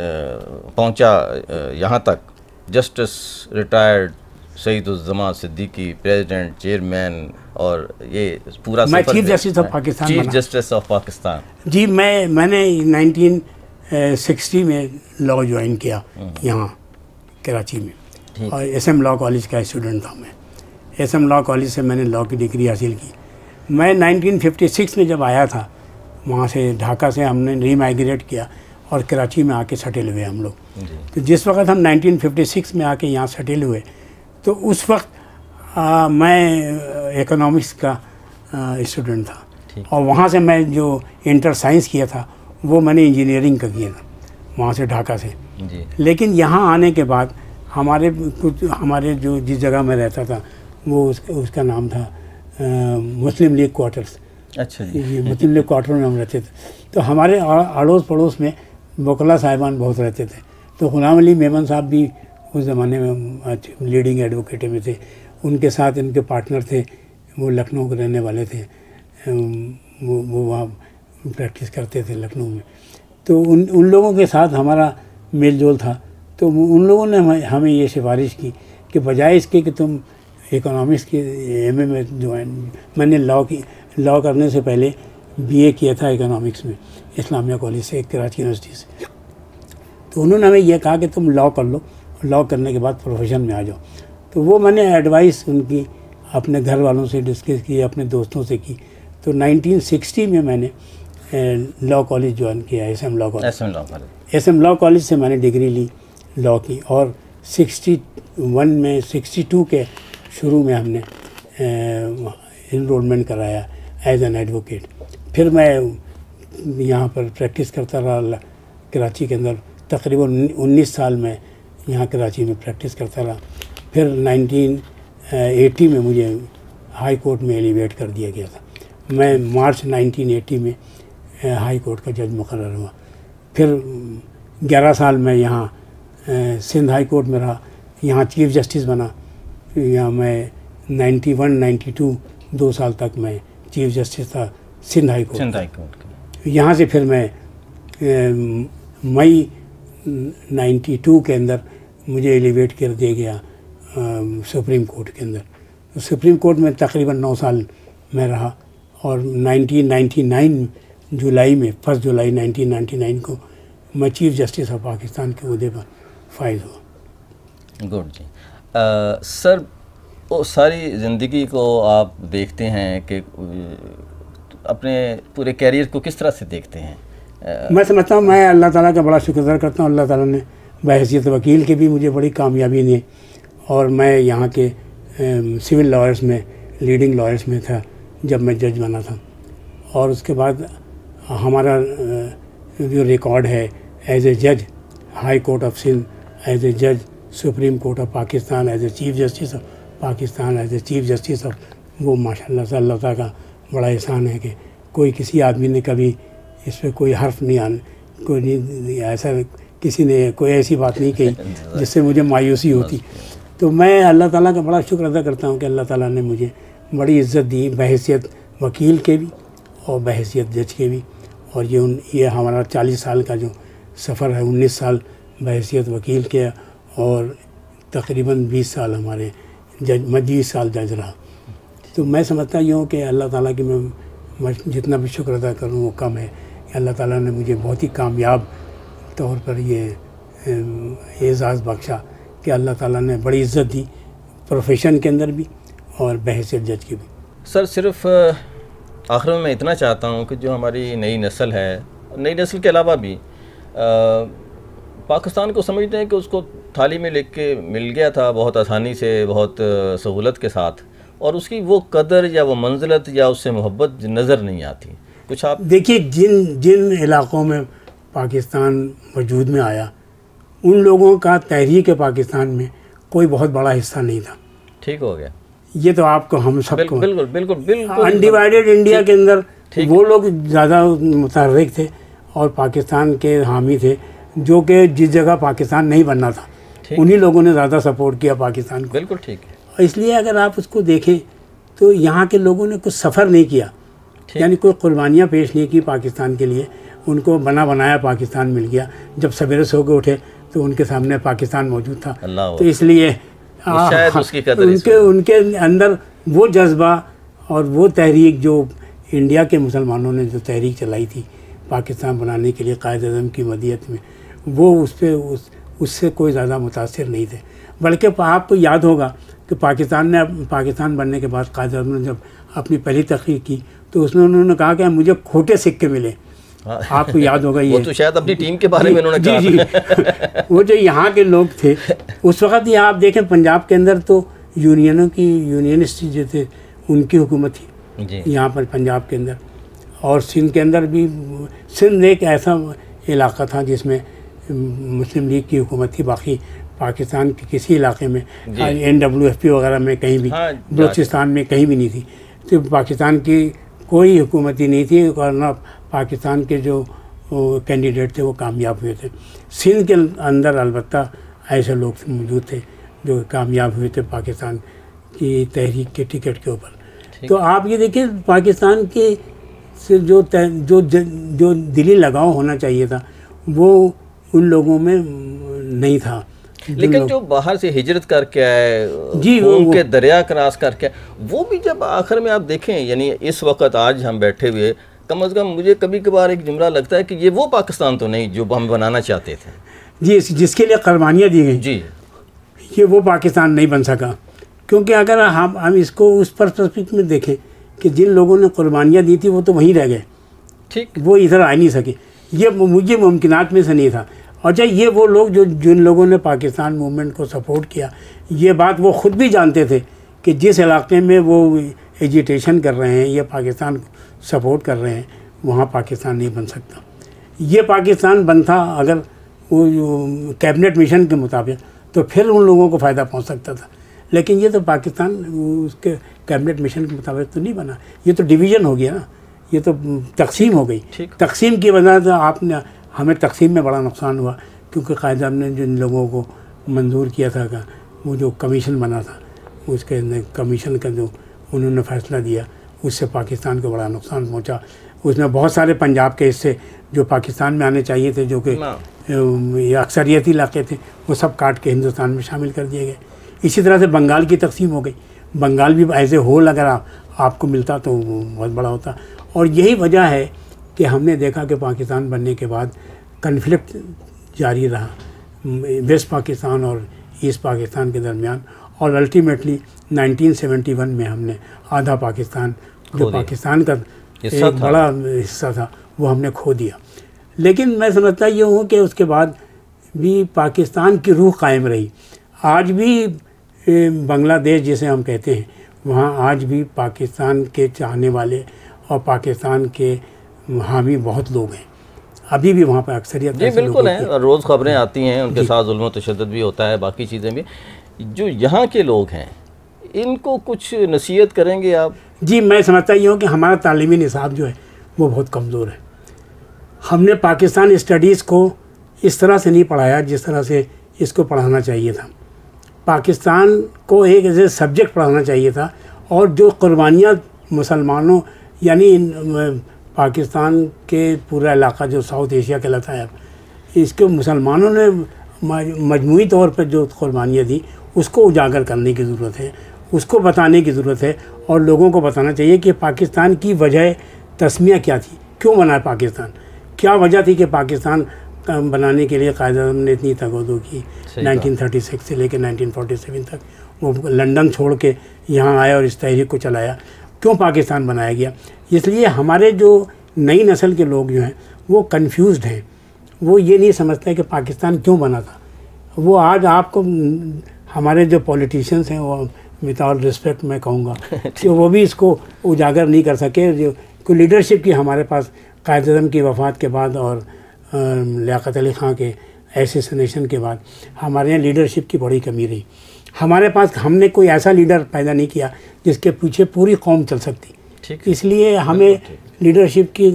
پہنچا یہاں تک؟ جسٹس ریٹائرڈ سعید الزمان صدیقی, پریزیڈنٹ, چیئرمین, اور یہ پورا
میں chief justice of Pakistan
chief justice of Pakistan.
جی, میں میں نے نائنٹین سکسٹی میں لا جوائن کیا یہاں کراچی میں, اور ایس ایم لا کالج کا اسٹوڈنٹ تھا میں. ایس ایم لا کالج سے میں نے لا کی ڈگری حاصل کی. میں نائنٹین ففٹی سکس میں جب آیا تھا, وہاں سے ڈھاکہ سے ہم نے ری مائگریٹ کیا اور کراچی میں آ کے سیٹل ہوئے ہم لوگ. تو جس وقت ہم نائنٹین ففٹی سکس میں آ کے یہاں سیٹل ہوئے تو اس وقت آ, میں اکنامکس کا اسٹوڈنٹ تھا, اور وہاں سے میں جو انٹر سائنس کیا تھا وہ میں نے انجینئرنگ کا کیا تھا وہاں سے ڈھاکہ سے. لیکن یہاں آنے کے بعد ہمارے کچھ ہمارے جو جس جگہ میں رہتا تھا وہ اس اس کا نام تھا مسلم لیگ کوارٹرز.
اچھا جی,
مسلم لیگ کوارٹر میں ہم رہتے تھے. تو ہمارے اڑوس پڑوس میں وکلا صاحبان بہت رہتے تھے. تو غلام علی میمن صاحب بھی اس زمانے میں لیڈنگ ایڈوکیٹ میں تھے, ان کے ساتھ ان کے پارٹنر تھے, وہ لکھنؤ کے رہنے والے تھے, وہ وہ وہاں پریکٹس کرتے تھے لکھنؤ میں. تو ان ان لوگوں کے ساتھ ہمارا میل جول تھا. تو ان لوگوں نے ہمیں یہ سفارش کی کہ بجائے اس کے کہ تم اکنامکس کے ایم اے میں جوائن, میں نے لا کی لا کرنے سے پہلے بی اے کیا تھا اکنامکس میں اسلامیہ کالج سے, کراچی یونیورسٹی سے. تو انہوں نے ہمیں یہ کہا کہ تم لا کر لو, لا کرنے کے بعد پروفیشن میں آ جاؤ. تو وہ میں نے ایڈوائس ان کی اپنے گھر والوں سے ڈسکس کی, اپنے دوستوں سے کی. تو نائنٹین سکسٹی میں میں نے لا کالج جوائن کیا, S M law college. S M law college سے میں نے ڈگری لی لا کی, اور سکسٹی ون میں سکسٹی ٹو کے شروع میں ہم نے انرولمنٹ کرایا ایز این ایڈوکیٹ. پھر میں یہاں پر پریکٹس کرتا رہا کراچی کے اندر, تقریباً انیس سال میں یہاں کراچی میں پریکٹس کرتا رہا. پھر نائنٹین ایٹی میں مجھے ہائی کورٹ میں ایلیویٹ کر دیا گیا تھا. میں مارچ نائنٹین ایٹی میں ہائی کورٹ کا جج مقرر ہوا. پھر گیارہ سال میں یہاں سندھ ہائی کورٹ میں رہا, یہاں چیف جسٹس بنا. یہاں میں نائنٹی ون نائنٹی ٹو دو سال تک میں چیف جسٹس تھا Sindh high court.
Sindh high court
یہاں سے پھر میں مئی نائنٹی ٹو کے اندر مجھے ایلیویٹ کر دیا گیا سپریم کورٹ کے اندر. سپریم کورٹ میں تقریباً نو سال میں رہا, اور نائنٹین نائنٹی نائن جولائی میں first July nineteen ninety nine کو میں چیف جسٹس آف پاکستان کے عہدے پر فائز ہوا۔
گڈ جی سر، وہ ساری زندگی کو آپ دیکھتے ہیں کہ اپنے پورے کیریئر کو کس طرح سے دیکھتے ہیں؟
میں سمجھتا ہوں میں اللہ تعالیٰ کا بڑا شکر ادا کرتا ہوں، اللہ تعالیٰ نے بحیثیت وکیل کے بھی مجھے بڑی کامیابی دی، اور میں یہاں کے سول لائرس میں لیڈنگ لائرس میں تھا جب میں جج بنا تھا، اور اس کے بعد ہمارا جو ریکارڈ ہے ایز اے جج high court of Sindh, as a جج supreme court of Pakistan, as a chief justice of Pakistan, as a chief justice of, وہ ماشاء اللہ سے اللہ تعالیٰ کا بڑا احسان ہے کہ کوئی کسی آدمی نے کبھی اس پہ کوئی حرف نہیں آنے، کوئی نہیں ایسا کسی نے کوئی ایسی بات نہیں کہی جس سے مجھے مایوسی ہوتی۔ تو میں اللہ تعالیٰ کا بڑا شکر ادا کرتا ہوں کہ اللہ تعالیٰ نے مجھے بڑی عزت دی بحیثیت وکیل کے بھی اور بحیثیت جج کے بھی، اور یہ ان یہ ہمارا چالیس سال کا جو سفر ہے، انیس سال بحیثیت وکیل کے اور تقریباً بیس سال ہمارے جج میں بیس سال جج رہا۔ تو میں سمجھتا ہوں کہ اللہ تعالیٰ کی میں جتنا بھی شکر ادا کروں وہ کم ہے کہ اللہ تعالیٰ نے مجھے بہت ہی کامیاب طور پر یہ اعزاز بخشا کہ اللہ تعالیٰ نے بڑی عزت دی پروفیشن کے اندر بھی اور بحیثیت جج کی بھی۔
سر صرف آخر میں میں اتنا چاہتا ہوں کہ جو ہماری نئی نسل ہے، نئی نسل کے علاوہ بھی پاکستان کو سمجھتے ہیں کہ اس کو تھالی میں لکھ کے مل گیا تھا بہت آسانی سے، بہت سہولت کے ساتھ، اور اس کی وہ قدر یا وہ منزلت یا اس سے محبت نظر نہیں آتی۔ کچھ آپ
دیکھیے، جن جن علاقوں میں پاکستان وجود میں آیا ان لوگوں کا تحریک پاکستان میں کوئی بہت بڑا حصہ نہیں تھا۔
ٹھیک ہو گیا،
یہ تو آپ کو ہم سب کو
بالکل بالکل بالکل
انڈیوائیڈڈ انڈیا کے اندر وہ لوگ زیادہ متحرک تھے اور پاکستان کے حامی تھے، جو کہ جس جگہ پاکستان نہیں بننا تھا انہی لوگوں نے زیادہ سپورٹ کیا پاکستان کو۔
بالکل ٹھیک ہے۔
اس لیے اگر آپ اس کو دیکھیں تو یہاں کے لوگوں نے کچھ سفر نہیں کیا، یعنی کوئی قربانیاں پیش نہیں کی پاکستان کے لیے، ان کو بنا بنایا پاکستان مل گیا۔ جب سویرے سو کے اٹھے تو ان کے سامنے پاکستان موجود تھا، تو اس لیے
شاید اس کی قدر
ان کے ان کے اندر وہ جذبہ اور وہ تحریک جو انڈیا کے مسلمانوں نے جو تحریک چلائی تھی پاکستان بنانے کے لیے قائد اعظم کی مدیت میں، وہ اس پہ اس اس سے کوئی زیادہ متاثر نہیں تھے۔ بلکہ آپ کو یاد ہوگا کہ پاکستان نے پاکستان بننے کے بعد قائد اعظم نے جب اپنی پہلی تقریر کی تو اس میں انہوں نے کہا کہ مجھے کھوٹے سکے ملے۔ آپ کو یاد ہوگا یہ،
وہ تو شاید اپنی ٹیم کے بارے میں انہوں نے کہا۔
جی جی وہ جو یہاں کے لوگ تھے اس وقت، یہ آپ دیکھیں پنجاب کے اندر تو یونینوں کی یونینسٹ جو تھے ان کی حکومت تھی یہاں پر پنجاب کے اندر، اور سندھ کے اندر بھی۔ سندھ ایک ایسا علاقہ تھا جس میں مسلم لیگ کی حکومت تھی، باقی پاکستان کے کسی علاقے میں این ڈبلیو ایف پی وغیرہ میں کہیں بھی، بلوچستان میں کہیں بھی نہیں تھی۔ تو پاکستان کی کوئی حکومت ہی نہیں تھی، اور نہ پاکستان کے جو کینڈیڈیٹ تھے وہ کامیاب ہوئے تھے۔ سندھ کے اندر البتہ ایسے لوگ موجود تھے جو کامیاب ہوئے تھے پاکستان کی تحریک کے ٹکٹ کے اوپر۔ تو آپ یہ دیکھیں پاکستان کے سے جو جو جو دلی لگاؤ ہونا چاہیے تھا وہ ان لوگوں میں نہیں تھا۔
لیکن جو باہر سے ہجرت کر کے آئے،
جی
ان کے دریا کراس کر کے، وہ بھی جب آخر میں آپ دیکھیں، یعنی اس وقت آج ہم بیٹھے ہوئے، کم از کم مجھے کبھی کبھار ایک جملہ لگتا ہے کہ یہ وہ پاکستان تو نہیں جو ہم بنانا چاہتے تھے۔
جی، جس کے لیے قربانیاں دی گئیں،
جی
یہ وہ پاکستان نہیں بن سکا، کیونکہ اگر ہم ہم اس کو اس پرسپیکٹو میں دیکھیں کہ جن لوگوں نے قربانیاں دی تھی وہ تو وہیں رہ گئے،
ٹھیک،
وہ ادھر آ نہیں سکے۔ یہ مجھے ممکنات میں سے نہیں تھا۔ اور چاہے یہ وہ لوگ جو جن لوگوں نے پاکستان موومنٹ کو سپورٹ کیا، یہ بات وہ خود بھی جانتے تھے کہ جس علاقے میں وہ ایجیٹیشن کر رہے ہیں، یہ پاکستان کو سپورٹ کر رہے ہیں، وہاں پاکستان نہیں بن سکتا۔ یہ پاکستان بنتا اگر وہ کیبنٹ مشن کے مطابق تو پھر ان لوگوں کو فائدہ پہنچ سکتا تھا، لیکن یہ تو پاکستان اس کے کیبنٹ مشن کے مطابق تو نہیں بنا، یہ تو ڈویژن ہو گیا نا، یہ تو تقسیم ہو گئی۔ تقسیم کی وجہ سے آپ نے ہمیں تقسیم میں بڑا نقصان ہوا، کیونکہ قائد اعظم نے جن لوگوں کو منظور کیا تھا کہ وہ جو کمیشن بنا تھا، اس کے کمیشن کا جو انہوں نے فیصلہ دیا، اس سے پاکستان کو بڑا نقصان پہنچا۔ اس میں بہت سارے پنجاب کے حصے جو پاکستان میں آنے چاہیے تھے، جو کہ یہ اکثریتی علاقے تھے، وہ سب کاٹ کے ہندوستان میں شامل کر دیے گئے۔ اسی طرح سے بنگال کی تقسیم ہو گئی، بنگال بھی ایز اے ہول اگر آپ کو ملتا تو وہ بہت بڑا ہوتا۔ اور یہی وجہ ہے کہ ہم نے دیکھا کہ پاکستان بننے کے بعد کنفلکٹ جاری رہا ویسٹ پاکستان اور ایسٹ پاکستان کے درمیان، اور الٹیمیٹلی نائنٹین سیونٹی ون میں ہم نے آدھا پاکستان جو پاکستان کا ایک بڑا حصہ تھا وہ ہم نے کھو دیا. لیکن میں سمجھتا یہ ہوں کہ اس کے بعد بھی پاکستان کی روح قائم رہی. آج بھی بنگلہ دیش جسے ہم کہتے ہیں وہاں آج بھی پاکستان کے چاہنے والے اور پاکستان کے حامی بہت لوگ ہیں. ابھی بھی وہاں پہ اکثریت
جی بالکل ہیں، اور روز خبریں آتی ہیں، ان کے ساتھ ظلم و تشدد بھی ہوتا ہے، باقی چیزیں بھی. جو یہاں کے لوگ ہیں ان کو کچھ نصیحت کریں گے آپ؟
جی میں سمجھتا یہ ہوں کہ ہمارا تعلیمی نصاب جو ہے وہ بہت کمزور ہے. ہم نے پاکستان اسٹڈیز کو اس طرح سے نہیں پڑھایا جس طرح سے اس کو پڑھانا چاہیے تھا. پاکستان کو ایک ایسے سبجیکٹ پڑھانا چاہیے تھا، اور جو قربانیاں مسلمانوں یعنی پاکستان کے پورا علاقہ جو ساؤتھ ایشیا کہلاتا ہے اس کے مسلمانوں نے مجموعی طور پر جو قربانیاں دی اس کو اجاگر کرنے کی ضرورت ہے، اس کو بتانے کی ضرورت ہے، اور لوگوں کو بتانا چاہیے کہ پاکستان کی وجہ تسمیہ کیا تھی، کیوں بنا پاکستان، کیا وجہ تھی کہ پاکستان بنانے کے لیے قائد اعظم نے اتنی تگودو کی نائنٹین تھرٹی سکس سے لے کے نائنٹین فورٹی سیون تک. وہ لنڈن چھوڑ کے یہاں آیا اور اس تحریک کو چلایا. کیوں پاکستان بنایا گیا؟ اس لیے ہمارے جو نئی نسل کے لوگ جو ہیں وہ کنفیوزڈ ہیں، وہ یہ نہیں سمجھتے کہ پاکستان کیوں بنا تھا. وہ آج آپ کو ہمارے جو پولیٹیشینس ہیں وہ ود آل رسپیکٹ میں کہوں گا کہ وہ بھی اس کو اجاگر نہیں کر سکے. جو کوئی لیڈرشپ کی ہمارے پاس قائد اعظم کی وفات کے بعد اور لیاقت علی خان کے ایسیسنیشن کے بعد ہمارے یہاں لیڈرشپ کی بڑی کمی رہی. ہمارے پاس ہم نے کوئی ایسا لیڈر پیدا نہیں کیا جس کے پیچھے پوری قوم چل سکتی. اس لیے ہمیں لیڈرشپ کی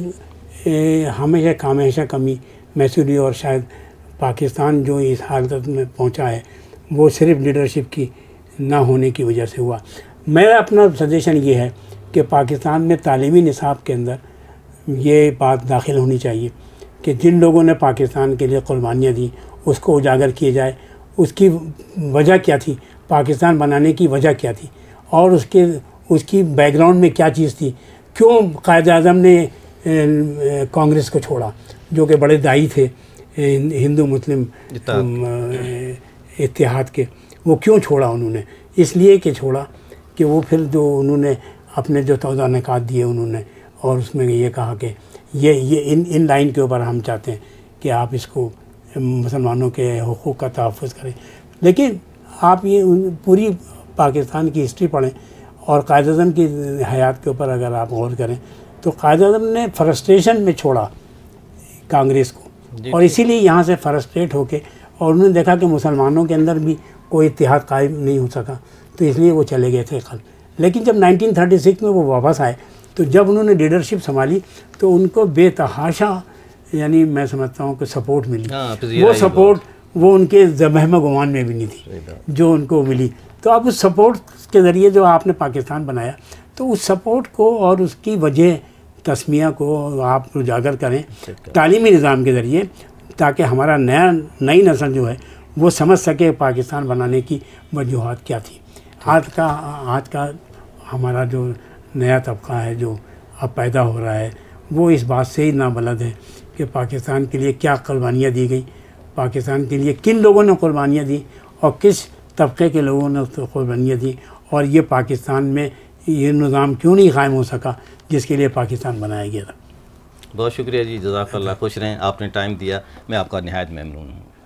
ہمیشہ ہمیشہ کمی محسوس ہوئی، اور شاید پاکستان جو اس حالت میں پہنچا ہے وہ صرف لیڈرشپ کی نہ ہونے کی وجہ سے ہوا. میرا اپنا سجیشن یہ ہے کہ پاکستان میں تعلیمی نصاب کے اندر یہ بات داخل ہونی چاہیے کہ جن لوگوں نے پاکستان کے لیے قربانیاں دی اس کو اجاگر کیے جائے. اس کی وجہ کیا تھی، پاکستان بنانے کی وجہ کیا تھی، اور اس کے اس کی بیک گراؤنڈ میں کیا چیز تھی. کیوں قائد اعظم نے کانگریس کو چھوڑا جو کہ بڑے دائی تھے ہندو مسلم اتحاد کے، وہ کیوں چھوڑا انہوں نے؟ اس لیے کہ چھوڑا کہ وہ پھر جو انہوں نے اپنے جو چودہ نکات دیے انہوں نے، اور اس میں یہ کہا کہ یہ یہ ان ان لائن کے اوپر ہم چاہتے ہیں کہ آپ اس کو مسلمانوں کے حقوق کا تحفظ کریں. لیکن آپ یہ پوری پاکستان کی ہسٹری پڑھیں اور قائد اعظم کی حیات کے اوپر اگر آپ غور کریں تو قائد اعظم نے فرسٹریشن میں چھوڑا کانگریس کو، اور اسی لیے یہاں سے فرسٹریٹ ہو کے، اور انہوں نے دیکھا کہ مسلمانوں کے اندر بھی کوئی اتحاد قائم نہیں ہو سکا تو اس لیے وہ چلے گئے تھے خل. لیکن جب نائنٹین تھرٹی سکس میں وہ واپس آئے تو جب انہوں نے لیڈرشپ سنبھالی تو ان کو بے تحاشا یعنی میں سمجھتا ہوں کہ سپورٹ ملی. وہ سپورٹ وہ ان کے ذبح گمان میں بھی نہیں تھی جو ان کو ملی. تو اب اس سپورٹ کے ذریعے جو آپ نے پاکستان بنایا تو اس سپورٹ کو اور اس کی وجہ تسمیہ کو آپ اجاگر کریں تعلیمی نظام کے ذریعے، تاکہ ہمارا نیا نئی نسل جو ہے وہ سمجھ سکے پاکستان بنانے کی وجوہات کیا تھی. آج کا آج کا ہمارا جو نیا طبقہ ہے جو اب پیدا ہو رہا ہے وہ اس بات سے ہی نابلد ہے کہ پاکستان کے لیے کیا قربانیاں دی گئی، پاکستان کے لیے کن لوگوں نے قربانیاں دی اور کس طبقے کے لوگوں نے قربانیاں دی، اور یہ پاکستان میں یہ نظام کیوں نہیں قائم ہو سکا جس کے لیے پاکستان بنایا گیا تھا.
بہت شکریہ جی، جزاک اللہ، خوش رہیں. آپ نے ٹائم دیا، میں آپ کا نہایت ممنون ہوں.